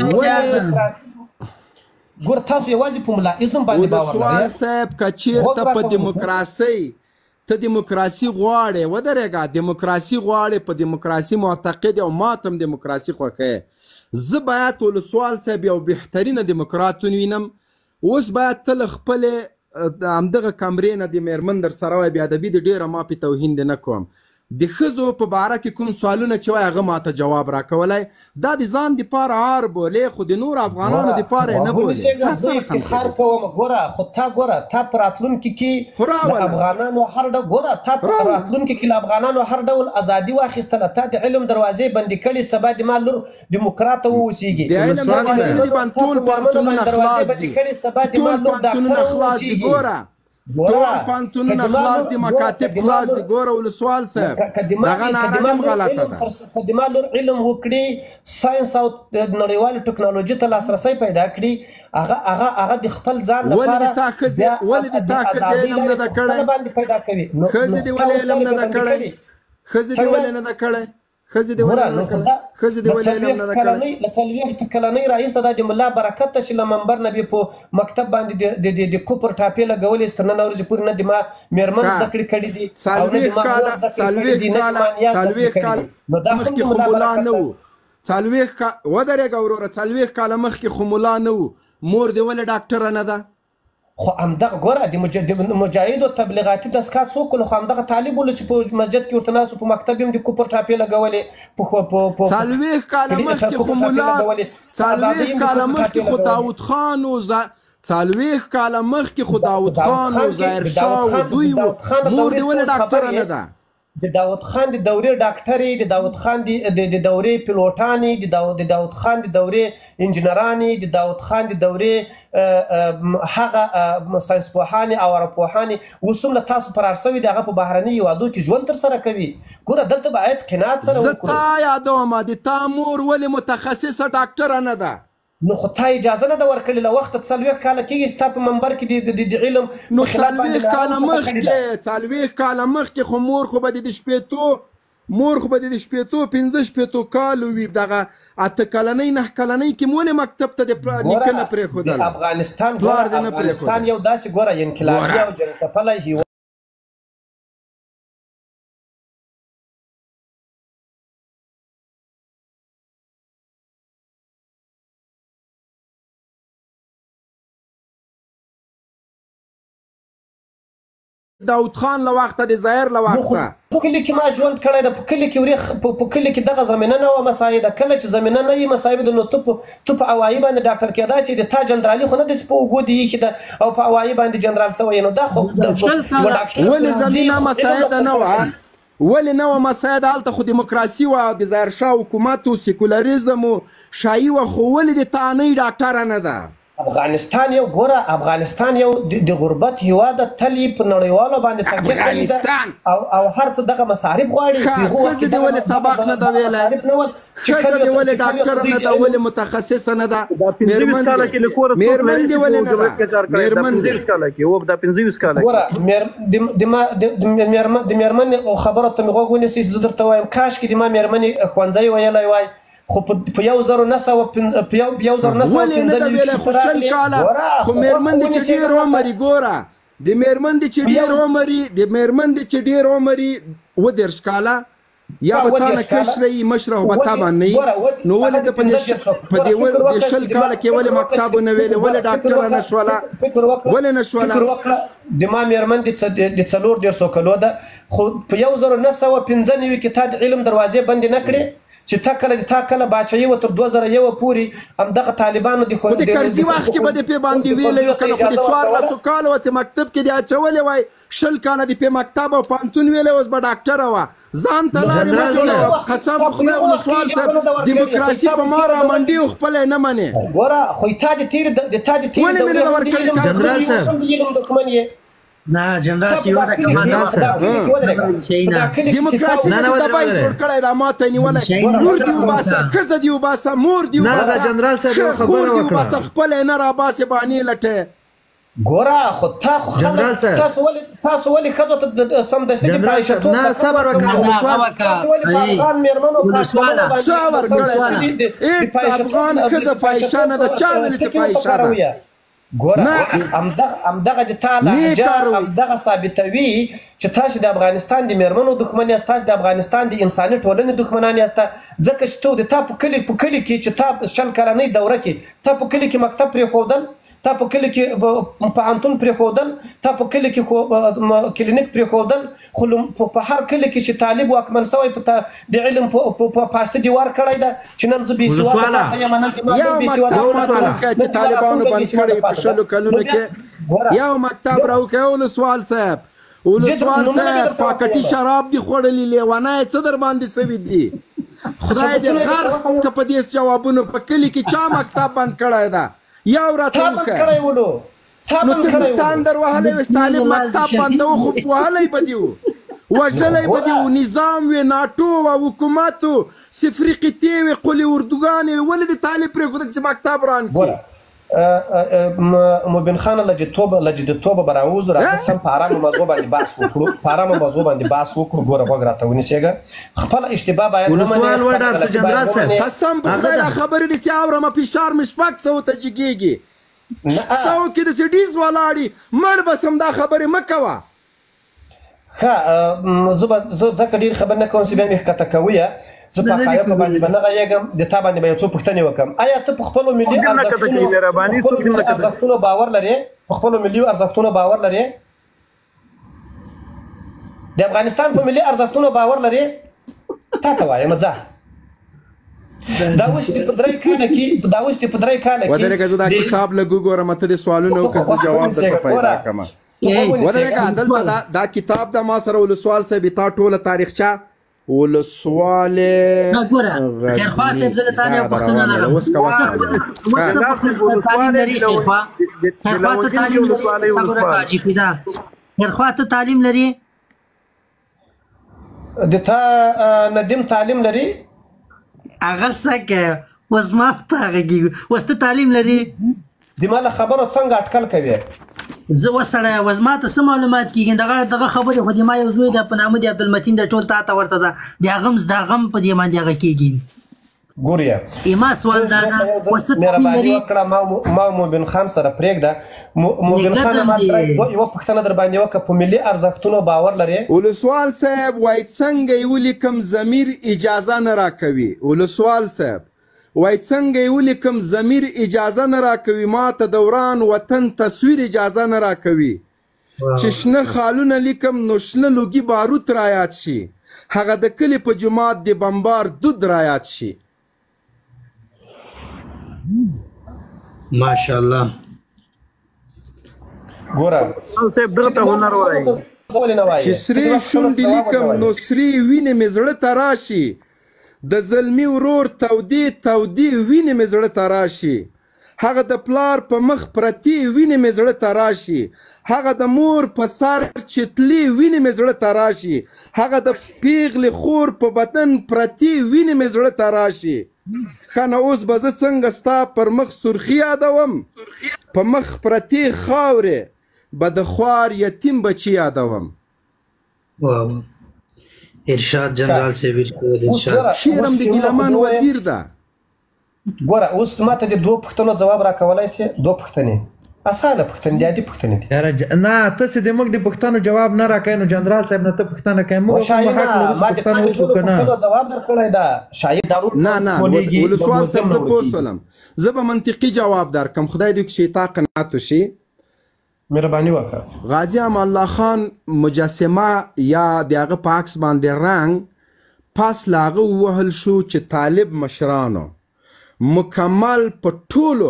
ګوره تاسو یوازې په ملائزم باندې باور لرئ ولسوال صاحب که چېرته په دیموکراسۍ ته دیموکراسي غواړې ودرېږه دیموکراسي غواړې په دیموکراسي معتقد او ما ته هم دیموکراسي خوښوې زه باید ولسوال صاحب یو بهترینه دیموکرات ووینم اوس باید ته له خپلې همدغه کمرې نه د میرمن در سره وای بېادبي د ډېره ما پې توهین دې نه کوم د ښځو په باره کې کوم سوالونه چې وای هغه ماته جواب راکولی دا د ځان دپاره عار بولې خو د نورو افغانانو دپاره یې نه بولې زه افتخار کوم ګوره خو تا په راتلونکي کې د افغانانو هر ډول ګوره تا په راتلونکي کې له افغانانو هر ډول ازادي واخیستله تا د علم دروازې بندې کړي سبا د ما لور دیموکراته واوسېږي د علم دروازې نه دي بند ټول پوهنتونونه خلاص دي ټول پوهنتونونه خلاص دي ګوره ټول پوهنتونونه خلاص دي مکاتب خلاص دي ګوره ولسوال صاحب دغه ناره هم غلطه ده که د ما لور علم وکړي ساینس او نړیوالې ټکنالوژي ته لاسرسی پیدا کړي هغه د خپل ځان لپاره ولې د تا ښځې علم نه ده کړی ښځې دې ولې علم نه ده کړی ښځې دې ولې نه ده کړی ښځې دې ولې علم نه ده کړی له څلوېښت کلنۍ راهیسته دا د ملا برکت ته چې له منبر نه په مکتب باندې د کفر ټاپې لګولې تر نن ورځې پورې نه د ما میرمن زده کړې کړي دي څلوېښت کاله مخکې خو ملا نه و ودرېږه وروره 40 کاله مخکې خو ملا نه و مور دې ولې ډاکټره نه ده خو همدغه ګوره د مجاهدو تبلیغاتي دستګاه څوک کړل، خو همدغه طالب ولو چې په مسجد کې ورته ناست په مکتب هم د کفر ټاپې لګولې. 40 کاله مخکې خو ملا 40 کاله مخکې خو داود خان و 40 کاله مخکې خو داود خان و ظاهر شاه و دوی و. مور دې ولې ډاکټره نه ده؟ د داود خان د دورې ډاکټرې، د داود خان د دورې پیلوټانې، د داود خان د دورې انجینرانې، د داود خان د دورې هغه ساینس پوهانې او ارواپوهانې اوس هم له تاسو فرار شوي دي، هغه په بهرني هېوادو کې ژوند ترسره کوي. ګوره دلته باید قناعت سره زه تا یادوم د تا مور ولې متخصصه ډاکټره نه ده؟ نو خو تا اجازه نه ده ورکړې، له وخته 40 کاله کېږي ستا په منبر کې د علم نو 40 کاله مخکې خو مور خو به د شپېتو 15 کالو وي، دغه 8 کلنۍ 9 کلنۍ کې مولې مکتب ته د نیکه نه پرېښودله. افغانستان یو داسې ګوره انقلابي او جنګ څپلی داود خان له وخته د ظاهر له وخته په کلي کې ما ژوند کړی ده. په کلي کې دغه زمینه نه وه مساعده. کله چې زمینه نه وي مساعده نو ته په هوایي باندې ډاکټر کېدای شي. د تا جنرالي خو نه ده چې په اوږو دې ایښي ده او په هوایي باندې جنرال شوی. نو دا خو ولې زمینه مساعده نه وه؟ ولې نه وه مساعده؟ هلته خو دیموکراسي وه، د ظاهر شاه حکومت و سیکولریزم و شاهي وه، خو ولې د تا نۍ ډاکټره نه ده؟ افغانستان یو ګوره، افغانستان یو د غربت هېواد ده، تل یې په نړیوالو باندې تکیه کړې ده او هر څه دغه مصارف غواړي. ښځې دې ولې سبق نه ده ویلی؟ ښځه دې ولې ډاکټره نه ده؟ ولې متخصصه نه ده؟ مېرمن دې ولې نه ده؟ مېرمن دې ګوره د مېرمنې خبرو ته مې غوږ ونیسئ. زه درته وایم کاشکې د ما مېرمنې ښوونځی ویلی وای، خو په 1915 ولې نه ده ویلی؟ خو 20 کاله خو مېرمن دې چې ډېر عمر یې ګوره، د مېرمن دې چې ډېر عمر یې 20 کاله یا به تا نه کشره یي مشره خو به تا باندې یي. نو ولې ده په دې 20 کاله کې ولې مکتب ونه ویلې؟ ولې ډاکټره نه شوله؟ ولې نه شوله؟ د ما مېرمن د 4 کلو ده، خو په 1995 کې تا د علم دروازې بندې نه کړې چې تا کله باچایي وه تر 2001 پورې همدغه طالبانو خو د کرزي وخت کې به دې پې باندې ویلی وي که نه؟ خو د 14 کالو وه چې مکتب کې دې اچولی وای، 20 کاله دې پې مکتب او پوهنتون ویلی اوس به ډاکټره وه. ځان ته لارې مه جوړوه. قسم په خدای ولسوال صاحب دیموکراسي په ما رامنډي او خپله یې نه منې. ګوره خو تا د تېرې ولې مې نه ده ورکړې؟ جنرال صاحب نه جنرال سیوا د دیموکراسي د دبای جوړ کړی دا ما ته نیولی. مور دې وباسه، ښځه دې وباسه، مور دې وباسه، جنرال صاحب خور دې وباسه، خپله یې نه راباسې بانې لټې. ګوره خو تاسو ولې ښځو ته سمدستي د فاحشهتوب نه صبر وکړه. تاسو ولې په افغان مېرمنو چا ورکړی ده؟ هېڅ افغان ښځه فاحشه نه ده. چا ویلې چې فاحشه ده؟ ګوره همدغه د تا لهجه همدغه ثابتوي چې تاسو د افغانستان د مېرمنو دښمن یاست، تاسو د افغانستان د انساني ټولنې دښمنان یاست. ځکه چې تا په کلي کې چې تا 20 کلنۍ دوره کې تا په کلي کې مکتب پرېښودل، تا په کلي کې پوهنتون پرېښودل، تا په کلي کې کلینیک پرېښودل، خو په هر کلي کې چې طالب واکمن شوی د علم په پاسته دیوار کړی ده چې نن زه بېسواده یم، نن چې طالبانو بند کړی په 20 کلونو کې. یو مکتب راوښیه ولسوال صاحب، پاکټي شراب دي خوړلي، لیونی څه در باندې سوي دي؟ خدای دې غرق که په دې جوابونو. په کلي کې چا مکتب بند کړی ده؟ یو راته وښیه. نو ته څه تاندر وهلی وې؟ طالب مکتب بندوه خو وهلی به دې و، وژلی به دې و، نظام وې، ناټو وه، حکومت و، صفري قطعې وې، قلي اردوګانې وې. ولې د طالب پرېښودل چې مکتب ران کړي؟ مبین خان لجدتوبه به راوځو، راته سم په ارامه موضوع باندې بحث وکړو. ګوره غوږ راته ونیسېږه، خپله اشتباه باید ومنې. قسم په خدای دا خبرې دې چې اورمه فشار مې 600 ته جګېږي. 600 کې داسې ډیز ولاړي، مړ به سم. دا خبرې مه کوه. ښه زه ځکه ډېر خبر نه کوم چې بیا مې ښکته کوي. زه په حقایقو باندې به نه غږېږم، د تا باندې به یو څو پوښتنې وکړم. آیا ته په خپلو ملي ارزښتونو باور لرې؟ په خپلو ملي ارزښتونو باور لري؟ د افغانستان په ملي ارزښتونو باور لري؟ تا ته وایم ځه. دا اوس دې په درې کاله کې ودرېږه زه دا کتاب لږ وګورم ته دې سوالونه وکړه زه جواب درته پیدا کړم. ودرېږه دلته دا کتاب ده ما سره ولسوال صاحب تا ټوله تاریخچه ولسوال خیرخوا صاحب زه د تا نه یو پوښتنه لرم. اوس کوه تعلیم لري خیرخوا ته تعلیم لري صبره کاجي فدا خیرخوا ته تعلیم لري د تا ندیم تعلیم لري هغه څنګه اوس ما ته غږیږي اوس ته تعلیم لري د ما له خبرو څنګه اټکل کوي زه وسړی اوس ما ته څه معلومات کېږي دغه خبرې خو د ما یو زوی ده په نامه د عبدالمتین د ټول تا ته ورته ده د هغه هم زده غم په دې باندې هغه کېږي ګوریا ما سوال دا ده اوس ته مهرباني وکړه ما موبین خان سره پرېږده موبین خان ما یوه پوښتنه در باندې وکړه په ملي ارزښتونو باور لرې ولسوال صاحب وایي څنګه یې ولیکم ضمیر اجازه نه راکوي ولسوال صاحب وای څنګه یې ولیکم ضمیر اجازه نه راکوي ما ته دوران وطن تصویر اجازه نه راکوي چې شنه خالونه لیکم نو شنه لوګي باروت رایاد شي هغه د کلي په جومات د بمبار دود رایاد شي. ماشاءالله ګوره چې سرې شونډې لیکم نو سرې وینې مې زړه ته راشي د زلمي ورور تودې وینې مې زړه ته راشي هغه د پلار په مخ پرتې وینې مې زړه ته راشي هغه د مور په سر چتلې وینې مې زړه ته راشي هغه د پیغلې خور په بدن پرتې وینې مې زړه ته راشي ښه نو اوس به زه څنګه ستا پر مخ سرخي یادوم په مخ پرتې خاورې به د خوار یتیم بچي یادوم. ارشاد جنرال صاحب ارشاد شیرم د ګیلمان وزیر ده. ګوره اوس ماته د دوه پوښتنو جواب راکولی سې دوه پوښتنې اسانه پوښتنې دي عادي پوښتنې دي نه ته چې د موږ د پوښتنو جواب نه راکوې نو جنرال صاحب نه ته پوښتنه کوې موږ حق لرو چې پوښتنه وکړو که نه جواب درکړی ده شاید نه ولسوال صاحب زه پوه شولم زه به منطقي جواب درکړم خدای دې وکړي چې تا قناعت وشي. مهرباني وکړه. غازي امان الله خان مجسمه یا د هغه په عکس باندې رنګ پاس له هغه ووهل شو چې طالب مشرانو مکمل په ټولو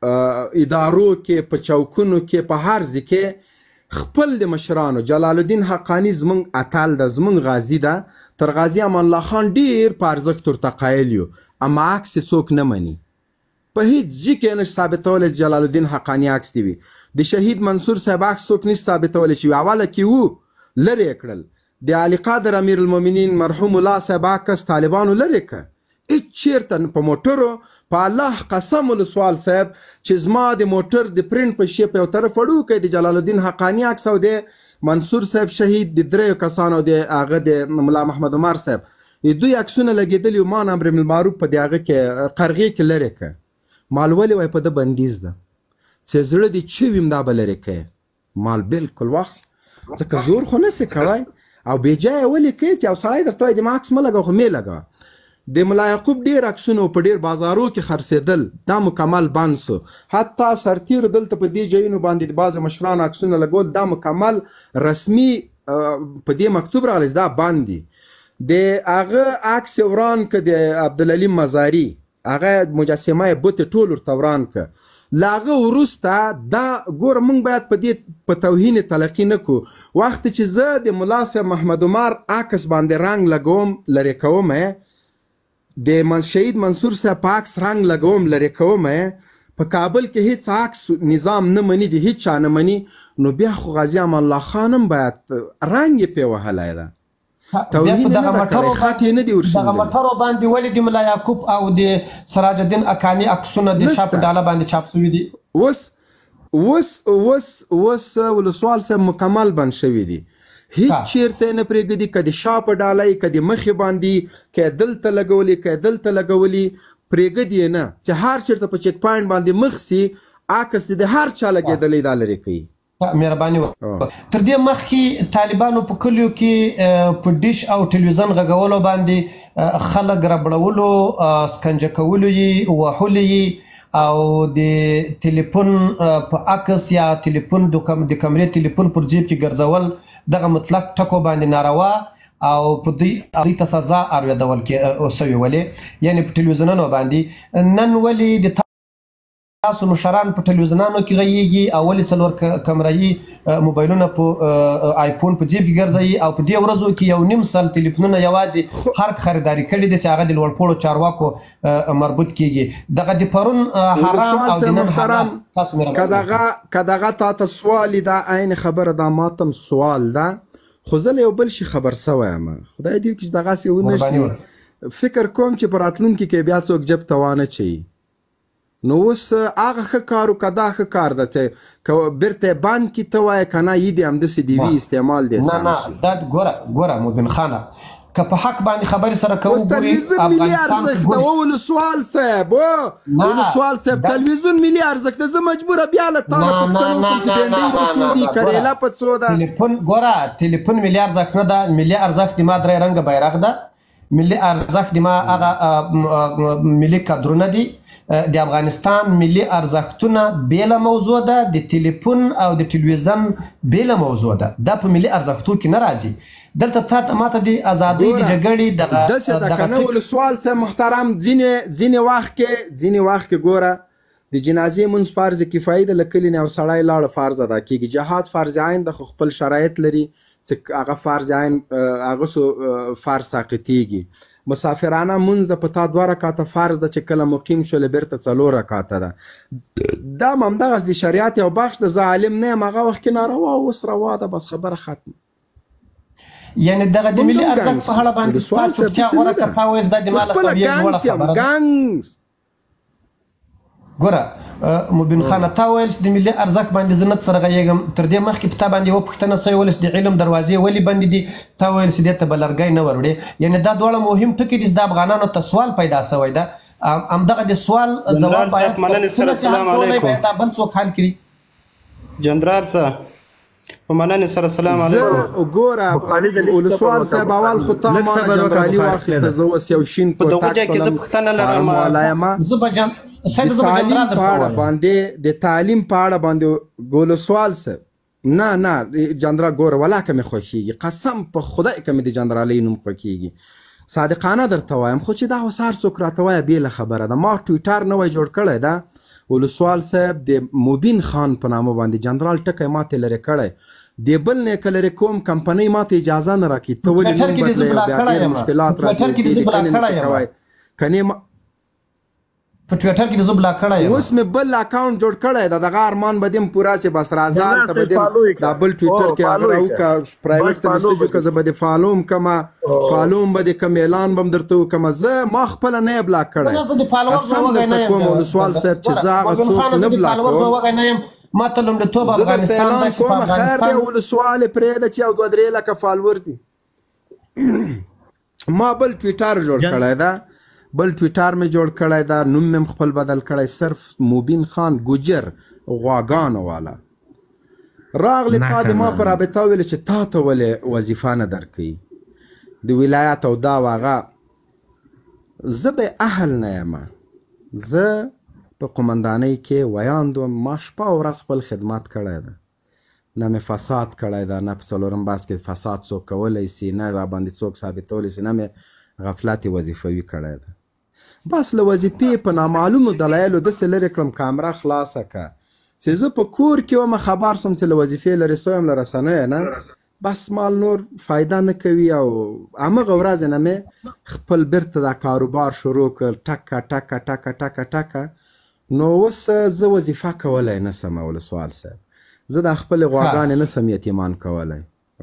ادارو کې په چوکونو کې په هر ځای کې خپل د مشرانو جلال الدین حقانی زمونږ اتل ده زمونږ غازي ده تر غازي امان الله خان ډیر په ارزښت ورته قایل یو اما عکس یې څوک نه مني په هیڅ ځای کې نشي ثابتولی چې جلال الدین حقانی عکس دی وي د شهید منصور صاحب عکس څوک نشي ثابتولی چې اوله کې وو لرې یې کړل د علي قادر امیر المؤمنین مرحوم الله صاحب عکس طالبانو لرې کړ هیڅ چیرته په موټرو په الله قسم ولسوال صاحب چې زما د موټر د پرنټ په شی په یو طرف وړوکی د جلال الدین حقانی عکس او د منصور صاحب شهید د دریو کسانو د هغه د ملا محمد عمر صاحب دوی عکسونه لګېدلي وو ما امر بالمعروف په د هغه کې قرغې کې لرې کړ مال ولې وای په ده بندیز ده چې زړه دې چوي دا به لرې کوې مال بالکل وخت ځکه زور خو نسې کوی او بېجایه ولې کوې چې یو سړی درته وایي د ما عکس مه لګوه خو مې لګوه د ملا یعقوب ډېر عکسونه په ډېر بازارو کې خرڅېدل دا مکمل بند سو حتی سرتیرو دلته په دې ځایونو باندې د بعضو مشرانو عکسونه لګول دا مکمل رسمي په دې مکتوب راغلی دا بند دي د هغه عکس یې وران که د عبدالعلي مزاري هغه مجسمه یې بوتې ټول ورته وران که له هغه وروسته دا ګوره موږ باید په دې په توهین تلقي نه کړو وخت چې زه د ملا صاحب محمد عمر عکس باندې رنګ لګوم لرې کوم د شهید منصور صاحب په عکس رنګ لګوم لرې کوم په کابل کې هیڅ عکس نظام نه مني د هیڅ چا نه مني نو بیا خو غازي امان الله خان هم باید رنګ یې پرې وهلی ده توهین نه ده کړی خټې نه دي ورشیندلي دغه موټرو باندې ولې د ملا یعقوب او د سراج الدین اکاني عکسونه د شا په ډاله باندې چاپ شوي دي اوس ولسوال صاحب مکمل بند شوي دي هیڅ چیرته نه پرېږدي که د شا په ډاله یې که د مخې باندې که یې دلته لګولي که یې دلته لګولي پرېږدي یې نه چې هر چیرته په چیک پاینټ باندې مخ سي عکس د هر چا لګېدلی دا لرې کوي. مهرباني وکړه. تر دې مخکې طالبانو په کلیو کې په ډیش او ټلویزیون غږولو باندې خلک ربړولو سکنجه کولو یې وهلو یې او د ټلیفون په عکس یا ټلیفون د کمرې ټلیفون پر جیب کې ګرځول دغه مطلق ټکو باندې ناروا او په دوی ته سزا اورېدول سوې ولې یعنې په ټلویزیونونو باندې نن ولې د تاسو مشران په ټلویزیونونو کې غږیږي او ولې څلور کمرایي موبایلونه په آیفون په جیب کې ګرځوي او په دې ورځو کې 1.5 سل ټلیفونونه یوازې خلک خریداري کړي دي چې هغه د لوړپوړو چارواکو مربوط کیږي دغه د پرون حرام او د نن حرام که دغه تا ته سوال دا عین خبره دا ماتم سوال ده خو زه له یو بل شي خبر سوی یم خدای دې وکړي چې دغسې ونه شي فکر کوم چې په راتلونکي کې بیا څوک جب ته وانه چوي نو اوس هغه ښه کار و که دا ښه کار ده چې که بیرته یې بند کړي ته وایې که نه یې دې همداسې د وي استعمال دې نه دا ګوره مبین خانه که په حق باندې خبرې سره کوو اوس تلویزیون ملي ارزښت ده ولسوال صاحب ولسوال صاحب تلویزیون ملي ارزښت ده زه مجبوره بیا له تا نه پوښتنه وکړم چې بېنډۍ په څو دي کریله په څو ده ګوره ټلیفون ملي ارزښت نه ده ملي ارزښت د ما 3 رنګه بیرغ ده ملي ارزښت د ما هغه ملي کادرونه دي د افغانستان ملي ارزښتونه بیله موضوع ده د ټلیفون او د ټلویزیون بیله موضوع ده دا په ملي ارزښتو کې نه راځي دلته ماته د ازادۍ د جګړې داسې ده که نه ولسوال صاحب محترم ځینې وخت کې ګوره د جنازې مونځ فرض کفایي ده له کلي نه یو سړی لاړه فرض ادا کېږي جهاد فرض عین ده خو خپل شرایط لري چې هغه فرض عین هغه سو فرض ساقطېږي مسافرانه مونځ ده په تا 2 رکاته فرض ده چې کله مقیم شوله بیرته 4 رکاته ده دا هم همدغسې د شریعت یو بخش ده زه عالم نه یم هغه وخت کې ناروا اوس روا ده بس خبره ختمه یعنی دغه د ملي ارزښت په اړه باندې ستا چوپتیا غوره که تا وایست دا د ما له سویې لوړه خبره ده ګوره مبین خانه تا ویل چې د ملي ارزښت باندې زه نه سره غږېږم تر دې مخکې په تا باندې یوه پوښتنه سوې ولې چې د علم دروازې ولې بندې دي تا ویل چې دې ته به لرګی نه وروړې یعنې دا دواړه مهم ټکي دي چې د افغانانو ته سوال پیدا سوی ده همدغه د سوال ځواب باید دا بل څوک حل کړي جنرال صاحب په مننې سره سلام علیکم ګوره ولسوال صاحب اول خو تا ما نه جنرالي واخیسته زه اوس یو شین کوتک شولم والایم د تعلیم په اړه باندې ولسوال صاحب نه جنرال ګوره ولاکه مې خوښېږي قسم په خدای که مې د جنرالۍ نوم خوښېږي صادقانه درته وایم خو چې دا اوس هر څوک راته وایه بېله خبره ده ما ټویټر نوی جوړ کړی ده ولسوال صاحب د مبین خان په نامه باندې جنرال ټکی ماته لرې کړی د بل نه که لرې کوم کمپنۍ ماته اجازه نه راکړي ته ولې نوم بدلوې او بیا ډېر مشکلات راځي کنې په ټویټر کې د زه بلاک کړی یم اوس مې بل اکاونټ جوړ کړی ده دغه ارمان به دې پوره سي بس راځه هلته به دې دا بل ټویټر کې هغه راوکړه پرایویټ ته مسیج وکړه زه به دې فالو هم کړمه فالو هم به دې کوم اعلان به هم درته وکړمه زه ما خپله نه یې بلاک کړی قسم درته کوم ولسوال صاحب چې زه هغه څوک نه بلاک کوم ما ته لومړیتوب افغانستان دی چې په خیر دی ولسوال یې پرېږده چې یو 2-3 لکه فالور دي ما بل ټویټر جوړ کړی ده بل ټویټر مې جوړ کړی ده نوم مې خپل بدل کړی صرف مبین خان ګجر غواګانو والا راغلی تا د ما په رابطه وویل چې تا ته ولې وظیفه نه درکوي د ولایت او دا و هغه زه به اهل نه یم زه په قمندانۍ کې ویاند وم ما شپه او ورځ خپل خدمت کړی ده نه مې فساد کړی ده نه په څلورم بحث کې فساد څوک کولی سي نه راباندې څوک ثابتولی سي نه مې غفلت وظیفوي کړی ده بس له وظیفې په نامعلومو دلایلو داسې لرې کړم کامره خلاصه که چې زه په کور کې ومه خبر سوم چې له وظیفې لرې سوی یم له رسنیو نه بس مال نور فایده نه کوي او همغه ورځې نه مې خپل بیرته دا کاروبار شروع کړ ټکه ټکه ټکه ټکه ټکه نو اوس زه وظیفه کولی نه سم ولسوال صاحب زه دا خپلې غواګانې نه سم یتیمان کولی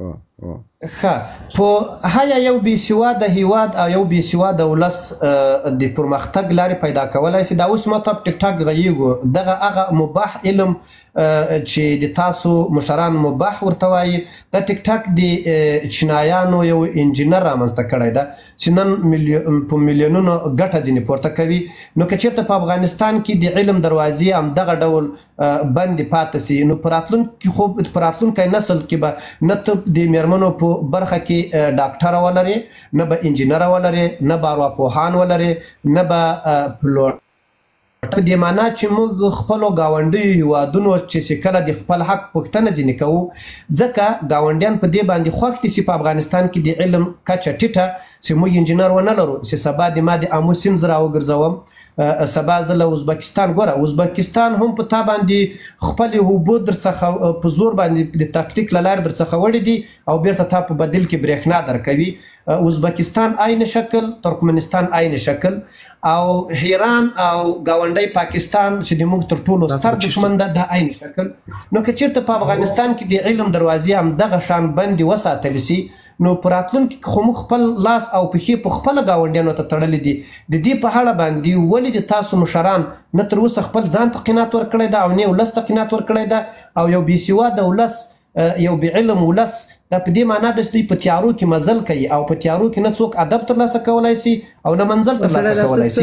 ښه په هیا یو بېسواده هیواد او یو بېسواده ولس د پرمختګ لارې پیدا کولی سي دا اوس ما ته په ټیک ټاک غږیږو دغه هغه مباح علم چې د تاسو مشران مباح ورته وایي دا ټیک ټاک د چینایانو یو انجینر رامنځته کړی ده چې نن په میلیونونو ګټه ځینې پورته کوي نو که چېرته په افغانستان کې د علم دروازې همدغه ډول بندې پاتې سي نو په راتلونکی نسل کې به نه ته د میرمنو په برخه کې ډاکټره ولرې نه به انجینره ولرې نه به ارواپوهان ولرې نه به په دې معنا چې موږ خپلو ګاونډیو هیوادونو چې کله د خپل حق پوښتنه ځینې کوو ځکه ګاونډیان په دې باندې خوښ دي چې په افغانستان کې د علم کچه ټیټه چې موږ انجینر ونه لرو چې سبا د ما د آمو سیند زه راوګرځوم سبا زه له ازبکستان ګوره ازبکستان هم په تا باندې خپلې اوبه درڅخه په زور باندې د تکتیک له لارې درڅخه وړي دي او بیرته تا په بدل کې برېښنا درکوي ازبکستان عین شکل ترکمنستان عین شکل او ایران او ګاونډی پاکستان چې د موږ تر ټولو ستر دښمن ده د عین شکل نو که چېرته په افغانستان کې د علم دروازې همدغه شان بندې وساتل سي نو په راتلونکي کې خو موږ خپل لاس او پښې په خپله ګاونډیانو ته تړلې دي د دې په اړه باندې ولې د تاسو مشران نه تر اوسه خپل ځان ته قناعت ورکړی ده او نه یې ولس ته قناعت ورکړی ده او یو بېسواده ولس یو بې علم ولس دا په دې معنا ده چې دوی په تیارو کې مزل کوي او په تیارو کې نه څوک ادب ترلاسه کولی سي او نه منزل ترلاسه کولی سي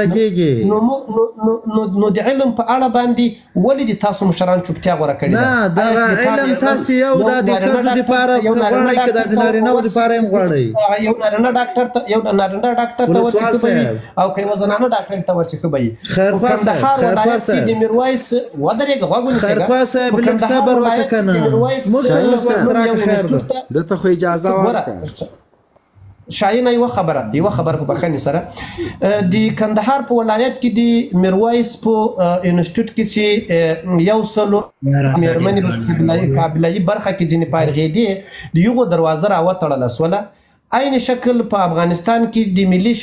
نو د علم په اړه باندې ولې د تاسو مشران چوپتیا غوره کړې ده نه دا علم تاسو یو دا د ښځو دپاره غواړئ که دا د نارینهو دپاره هم غواړئ یو نارینه ډاکټر ته ورچې ښه به وي او که یوه زنانه ډاکټر ته ورچې ښه به وي په کندهار ولایت کې د میرویس ودرېږه غوږ ونیسېږه خیرخوا صاحب لږ صبر وکړه که نه موږ دته خو اجازه ورکړه شاینه یوه خبره په بخښنې سره د کندهار په ولایت کې د میرویس په انسټیټیوټ کې چې 100 مېرمنې قابلایي برخه کې ځینې فارغېدې د یغو دروازه راوتړله سوله عین شکل په افغانستان کې د ملي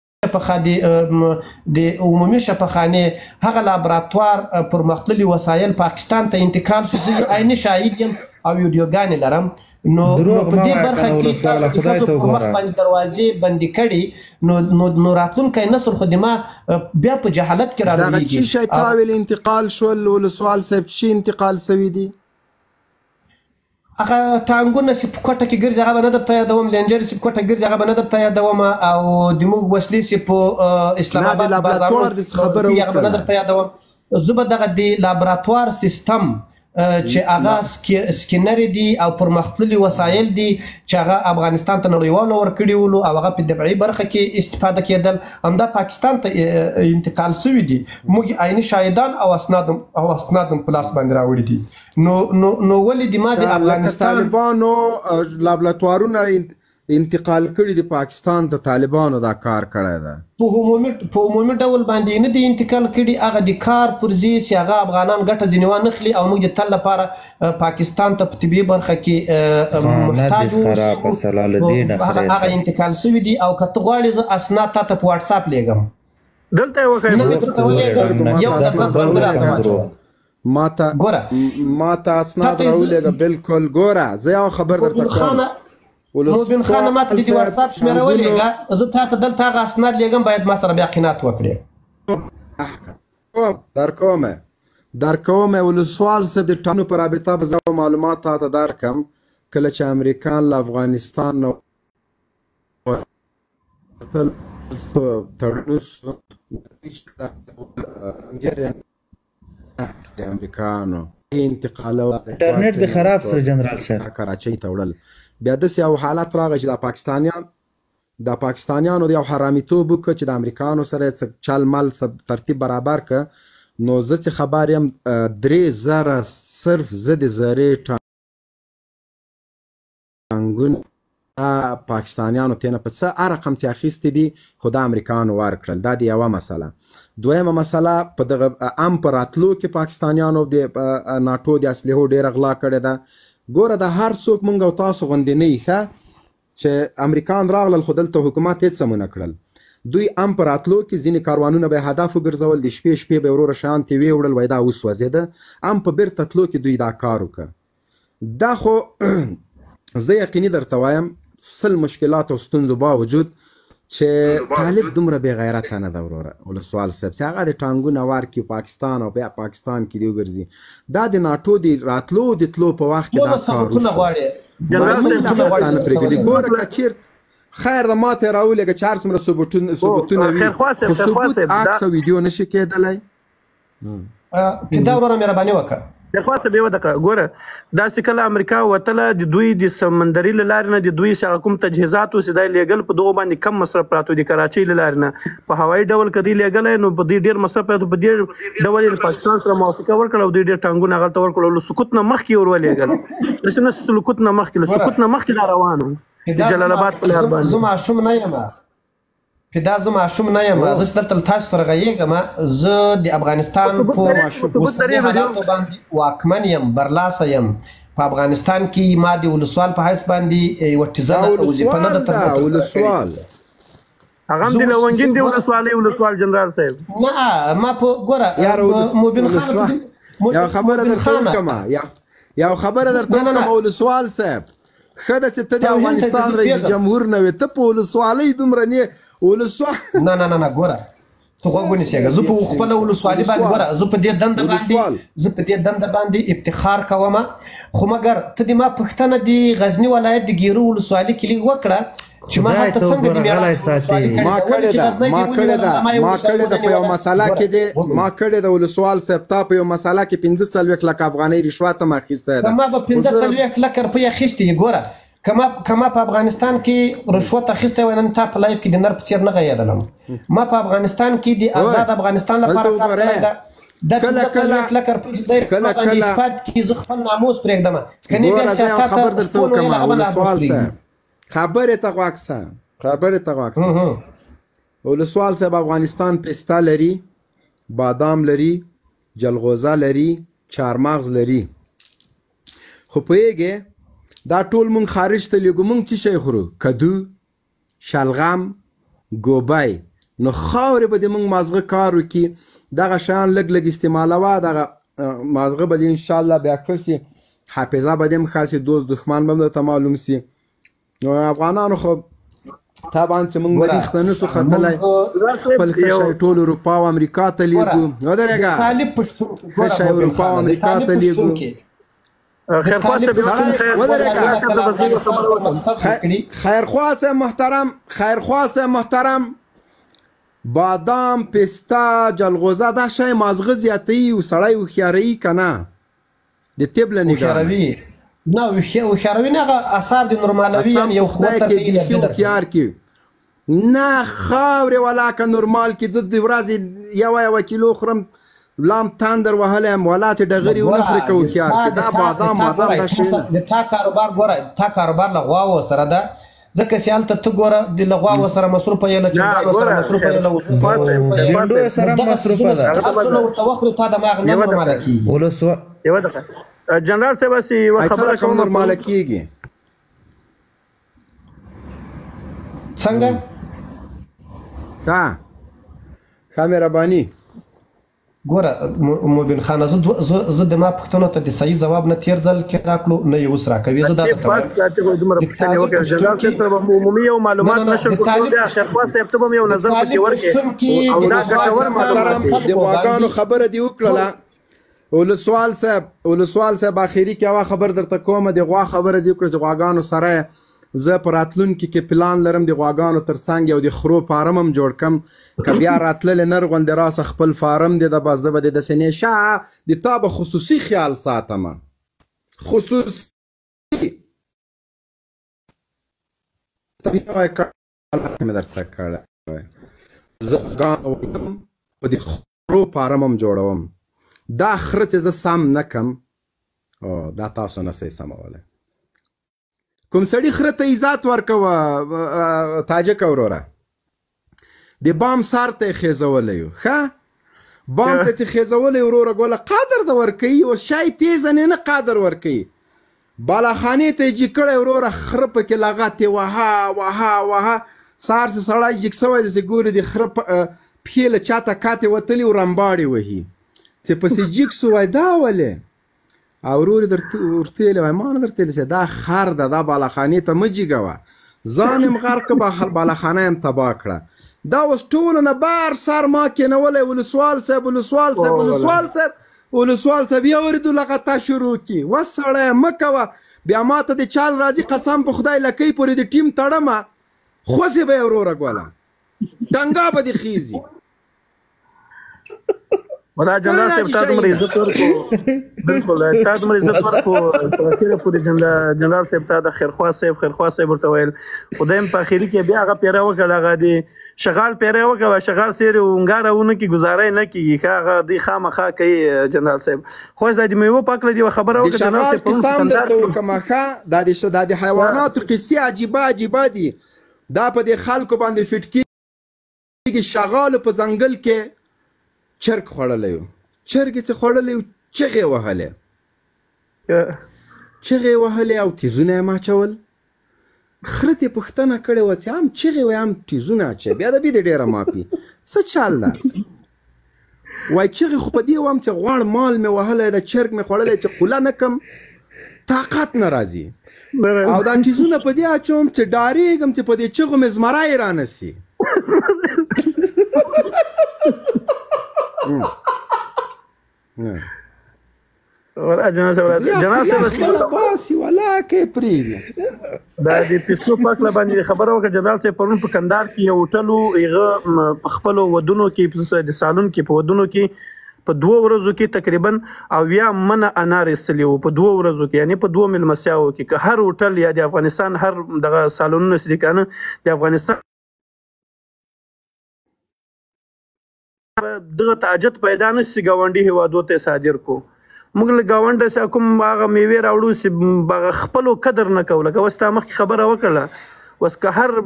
د عمومي شفاخانې هغه لابراتوار پرمختللي وسایل پاکستان ته انتقال شو زه عیني شاهد یم او ویډیوګانې لرم نو په دې برخه کې تاسو د ښځو په مخ باندې دروازې بندې کړي نو راتلونکی نسل خو د ما بیا په جهالت کې دغه چی شی تاویل انتقال شول ولسوال صاحب چی انتقال سوي دي هغه ټانګونه چې په کوټه کې ګرځي هغه به نه درته یادوم لینجرې چې په کوټه ګرځي هغه به نه درته یادوم او د موږ وسلې چې په اسلام آباد بازارونو هغه به نه درته یادوم زه به دغه د لابراتوار سیستم چې هغه سکینرې دي او پرمختللي وسایل دي چې هغه افغانستان ته نړیوالو ورکړي ولو او هغه په طبیعي برخه کې استفاده کېدل همدا پاکستان ته انتقال سوي دي موږ عیني شاهدان او اسناد هم په لاس باندې راوړي دي نو ولې د ما د افغانستان طالبانو لابراتوارونه انتقال کړي د پاکستان د طالبانو دا کار کړی ده په عمومي ډول باندې نه دي انتقال کړي هغه د کار پر ځای چې هغه افغانان ګټه ځینې وانخلي او موږ د تل لپاره پاکستان ته په طبیعي برخه کې محتاج اوسو هغه انتقال سوي دي او که ته غواړې زه اسناد تا ته په واټساپ لیږم دلته یې وښایه نه مې درته ولېږم یو درته ماته اسناد راولېږه بالکل ګوره زه یو خبر درته کوم مبین خان ماته د واتساپ شمیره ولېږه زه تا ته دلته هغه اسناد لیږم باید ما سره بیا قناعت وکړې در کومه ولسوال صاحب د ټانو په رابطه به زه معلومات تا ته درکم کله چې امریکان له افغانستان نه د امریکانو انتقالو انټرنیټ دې خراب سره جنرال صاحب کراچۍ ته وړل بیا داسې یو حالت راغی چې د پاکستانیانو د یو حرامیتوب وکړه چې د امریکانو سره یې چل مل ترتیب برابر کړه نو زه چې خبر یم 3000 صرف زه د زرې ټانګونه پاکستانیانو تېنه په څه رقم چې اخیستې دي خو د امریکانو ورکړل دا د یوه مسله دویمه مسله په دغه ام په راتلو کې پاکستانیانو د ناټو د اسلحو ډېره غلا کړې ده ګوره د هر څوک موږ او تاسو غوندې نه یي ښه چې امریکان راغلل خو دلته حکومت هېڅ څه ونه کړل دوی ام په راتلو کې ځینې کاروانونه به یې هدف وګرځول د شپې به یې وروره شیان ترې ویې وړل وایي دا وسوځېده ام په بیرته تلو کې دوی دا کار وکړه دا خو زه یقیني درته وایم 100 مشکلات او ستونزو باوجود چې طالب دومره بې غیرته نه ده وروره ولسوال صاحب چې هغه د ټانګونه ورکړي پاکستان او بیا پاکستان کې دې وګرځي دا د ناټو د راتلو د تلو په وخت کې دا کار وشو ګوره که چېرته خیر د ماته یې راولېږه چې هر څومره ثبوتونه وي خو ثبوت عکس او ویډیو نشي کېدلی که دا وروره مهرباني وکړه خو څه به ودکه ګوره دا کله امریکا وتله د دوی د سمندري لارې نه د دوی څخه کوم تجهیزات اوس د لیګل په دغه باندې کم مصرف پراته د کراچۍ لارې نه په هوایي ډول کدي لیګل نو په دې ډیر مصرف پراته په دې ډول د پاکستان سره موافقه ورکړه او د ډیر ټانګونه غلطه ورکړه سکوت نه مخکې ورولېګل رسنه سکوت نه مخکې دا روانو د جلال آباد په لار باندې زما شوم نه یم فدا زما شوم نه یم زه ستر تاسو سره غږیږم زه د افغانستان په اوسني حالاتو باندې واکمن یم برلاسه یم په افغانستان کې ما د ولسوال په حیث باندې یو ټیزنه او وظیفه نه ده ولسوال هغه د لونګین دی ولسوال جنرال صاحب نه ما په ګوره موبین خان یا خبره درته کوم یا خبره درته کوم ولسوال صاحب خدای چې ته د افغانستان رئیس جمهور نه وې ته په ولسوالۍ دومره نه ولسوال نه ګوره ته غوږ ونیسه زه په خپل ولسوالۍ باندې ګوره زه په دې دنده باندې افتخار کوم خو مګر ته د ما پښتنه دی غزنی ولایت د ګیرو ولسوالۍ کې وکړه چې ما هلته څنګه د میرا ما کړې ده په یو مسله کې دی ما کړې ده ولسوال صاحب تا په یو مسله کې 45 لک افغانۍ رشوت هم اخیستی ده ما په 45 لک روپۍ اخیستې ګوره کما په افغانستان کې رشوت اخیستی وای نن تا په لایف کې د نر په څېر نه غږېدلم ما په افغانستان کې د آزاد افغانستان لپاره کار کړی ده کله اثبات کې زه خپل ناموس پرېږدم کني بیا سیاست خبر درته وکړم ولسوال صاحب خبرې ته غواړم ولسوال صاحب افغانستان پسته لري بادام لري جلغوزه لري چارمغز لري خو پوهېږې دا ټول مونږ خارج ته لیږو مونږ څه شی خورو کدو شلغم ګوبی نو خاورې به د مونږ مازغه کار وکړي دغه شیان لږ لږ استعمالوه دغه مازغه به دې انشاءالله بیا ښه سي حافظه به دې هم ښه سي دوست دښمن به هم درته معلوم سي نو افغانانو خو طبعا چې موږ مریخ ته نسو ختلی خپل ښه شی ټول اروپا او امریکا ته لیږو ودرېږه ښه شی اروپا او امریکا ته لیږو خیرخوا صاحب محترم بادام پسته جلغوزه دا شی مازغه زیاتوي او سړی هوښیاروي که نه د طب له نګاه نه هوښیاروي نه هغه اعصاب د نورمالوي یعنې یو قوت ته بیخي هوښیار کړي نه خاورې ولا که نورمال کړي د ورځې یوه کیلو خورم لام تاندر وهلی یم ولا چې ډغرې ونه خوري که هوښیار سي دا بادام دا شی د تا کاروبار ګوره تا کاروبار له غواوو سره ده ځکه چې هلته ته ګوره د له غواوو سره مصروفه یې له چرګانو سره مصروفه یې له ګنډو سره مصروفه ده هر څونه ورته وخورې تا دماغ نه نورماله کېږي یوه دقیقه جنرال صاحب اسی یوه خبره کوم نورماله کېږي څنګه ښه مهرباني ګوره موبین خانه زه د ما پوښتنو ته د صحیح ځواب نه تېر ځل کې راکړو نه یې اوس راکوي زه دا درته عمومي یو معلومات نشر کړو بیا خیرخوا صاحب ته به م یو نظر پکې ورکړې او دا ګټور محترم د غواګانو خبره دې وکړله ولسوال صاحب اخري کې یوه خبر درته کومه د غوا خبره دې وکړه چې غواګانو سره زه په راتلونکي کې پلان لرم د غواګانو تر څنګ یو د خرو فارم هم جوړ کړم که بیا راتللی نر غوندې راسه خپل فارم دی د به زه به د داسې نیشه د تا به خصوصي خیال ساتم خصوصي مې درته کړی زه غواګانو په د خرو فارم هم جوړوم دا خره چې زه سم نه کم دا تاسو نه سئ سمولی کوم سړي خره ته عزت ورکوه تاجکه وروره د بام سر ته یې خیزولی یو ښه بام ته چې خیزولی وروره ګوله قدر د ورکوي اوس شی پیژنې نه قدر ورکوي بالاخانې ته یې جګ کړی وروره خره پکې لغت یې وها سهار چې سړی جګ سوی داسې ګوري د خره پښې له چاته کاتې وتلي و رمباړې وهي چې پسې جګ سو وای دا ولې او ورور ورته ویلې وای ما نه درته ویلې چې دا خر ده دا بالاخانې ته مه جګوه ځان یې غرق کړه بالاخانه یې تباه کړه دا اوس ټولو نه بار سر ما کېنولی ولسوال صاحب یو ورېدو لغته شروع کړي وس سړیه مه کوه بیا ما ته د چال راځي قسم په خدای لکۍ پورې د ټیم تړمه خوځې به یې وروره ګوله ډنګا به دې خیزي ولا جنرال صاحب تا دومره عزت ورکړو بالکل تا دومره عزت ورکړو تر اخره پورې جنرال صاحب تا د خیرخوا صاحب ورته ویل خدای هم په اخري کې بیا هغه پیره وکړه هغه دی شغال پیره وکړه شغال سیر اونګاره ونه کې گزاره نه کیږي هغه دی خامخا کوي جنرال صاحب خو دا د میوه پاکله دی خبره وکړه جنرال صاحب قسم درته وکم ښه دا د حیواناتو قصې عجیبه دي دا په دې خلکو باندې فټ کېږي شغال په ځنګل کې چرګ خوړلی و چرګ یې څه خوړلی و چغې وهلې او تیزونه یې ماچول خره ته پوښتنه کړې وه چې هم چغې وایي هم تیزونه اچوي بیا د بې د ډېره مافي څه چل ده وایي چغې خو په دې وم چې غوړ مال مې وهلی د چرګ مې خوړلی چې قوله نه کم طاقت نه راځي او دا تیزونه په دې اچوم چې ډارېږم چې په دې چغو مې زمری رانه سي جنرال صاحب باسي ولا کې پرېږدي دا د پیسو پاکله باندې خبره وکړه جنرال صاحب پرون په کندهار کې یو هوټل و هغه په خپلو ودونو کې د سالون کې په ودونو کې په 2 ورځو کې تقریبا 80 منه انار ایستلي وو په 2 ورځو کې یعنی په 2 مېلمستیاوو کې که هر هوټل یا د افغانستان هر دغه سالونونه چې دي که نه د افغانستان دغه تعجت پیدا نه شي ګاونډي هیوادو ته صادر کو موږ له ګاونډه څخه کوم هغه میوې راوړو چې هغه خپلو قدر نه کوو لکه اوس تا مخکې خبره وکړله اوس که هر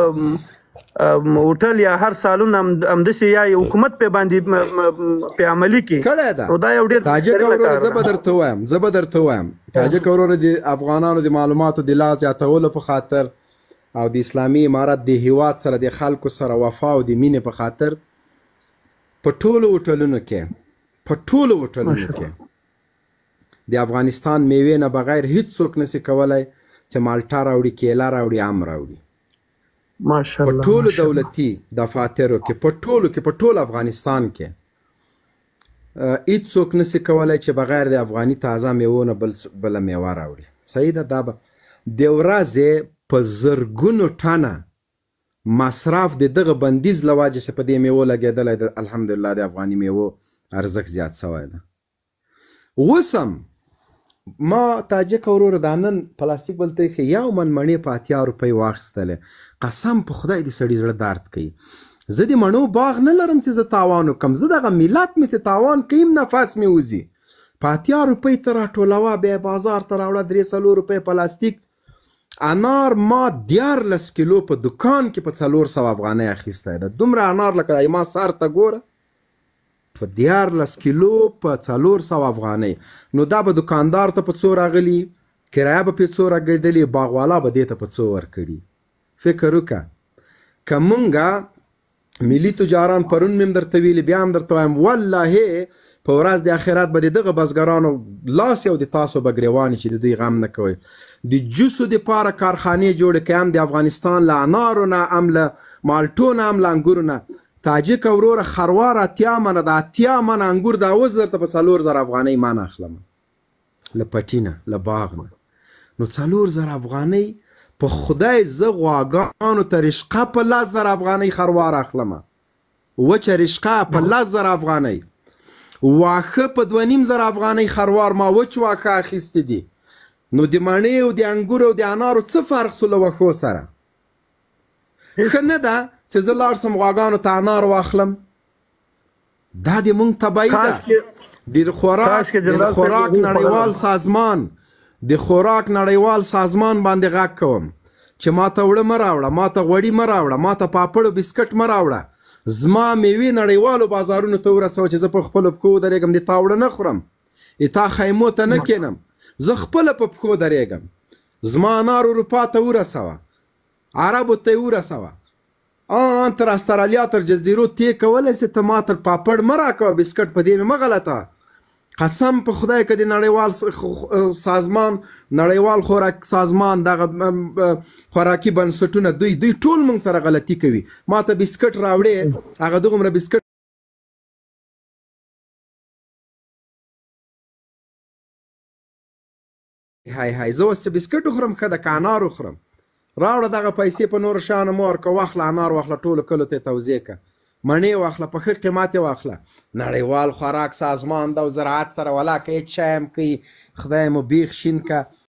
هوټل یا هر سالون همداسې یا حکومت پې باندې پې عملي کړي نو دا یو ډېر تاجک وروره زه به درته وایم تاجک وروره د افغانانو د معلوماتو د لا زیاتولو په خاطر او د اسلامي امارت د هیواد سره د خلکو سره وفا او د مینې په خاطر په ټولو هوټلونو کې د افغانستان میوې نه بغیر هیڅ څوک نشي کولی چې مالټا راوړي کیله راوړي ام راوړي ماشاءالله په ټولو دولتي دفاترو کې په ټول افغانستان کې هیڅ څوک نشي کولی چې بغیر د افغاني تازه میوو نه بله میوه راوړي صحیح ده دا به د ورځې په زرګونو ټنه مصرف د دغه بندیز له وجې چې په دې میوو لګېدلی ده الحمدلله د افغاني میوو ارزښت زیات شوی ده اوس هم ما تاجک وروره دا نن پلاستیک بلته ایښی یو من مڼې په 80 روپۍ واخیستلې قسم په خدای د سړي زړه درد کوي زه د مڼو باغ نه لرم چې زه تاوان وکړم زه دغه ملت مې چې تاوان کوي نفس مې وځي په 80 روپۍ ته راټولوه بیا بازار ته راوړه 300 روپۍ پلاستیک انار ما 14 کیلو په دکان کې په 400 افغانۍ اخیستی ده دومره انار لکه ما سر ته ګوره په 14 کیلو په 400 افغانۍ نو دا به دکاندار ته په څو راغلي کرایه به پې څو راګېدلې باغوالا به دې ته په څو ورکړي فکر وکړه که مونږه ملي تجاران پرون مې هم درته ویلي بیا هم درته وایم والله په ورځ د آخرت به د دغه بزګرانو لاس یو د تاسو به ګریوانې چې د دوی غم نه کوئ د جوسو دپاره کارخانې جوړې کړئ هم د افغانستان له انارو نه هم له مالټو نه هم له انګورو نه تاجک وروره خروار 80 منه د 80 منه انګور دا اوس درته په 4000 افغانۍ ما نه اخلم له پټي نه له باغ نه نو 4000 افغانۍ په خدای زه غواګانو ته رشقه په 10000 افغانۍ خروار اخلم وچه رشقه په 10000 افغانۍ واښه په 2500 افغانۍ خروار ما وچ واښه اخیستې دي نو د مڼې او د انګورو او د انارو څه فرق سو له وښو سره ښه نه ده چې زه لاړ سم غواګانو ته انار واخلم دا د مونږ تبعي ده د خوراک نړیوال سازمان د خوراک نړیوال سازمان باندې غږ کوم چې ما ته وړه مه راوړه ما ته غوړي مه راوړه ما ته پاپړ او بسکټ مه راوړه زما میوې نړیوالو بازارونو ته ورسوه چې زه په خپلو پښو ودرېږم د تا وړه نه خورم تا خیمو ته نه کینم زه خپله په پښو درېږم زما انار اروپا ته ورسوه عربو ته یې ورسوه تر استرالیا تر جزیرو تی کولی سي ته ما تر پاپړ مه راکوه بسکټ په دې مې مه غلطه قسم په خدای که د نړیوال سازمان نړیوال خوراک سازمان دغه خوراکي بنسټونه دوی ټول موږ سره غلطي کوي ما ته بسکټ راوړې هغه دغومره بسکټ هاي زه اوس چې بسکټ وخورم ښه ده که انار وخورم راوړه دغه پیسې په نور شیانو مه ورکوه واخله انار واخله ټولو کلو ته یې توزیع کړه مڼې واخله په ښه قیمت یې واخله. نړیوال خوراک سازمان د زراعت سره ولاکه هېڅ شی هم کوي خدای مو بیخ شین که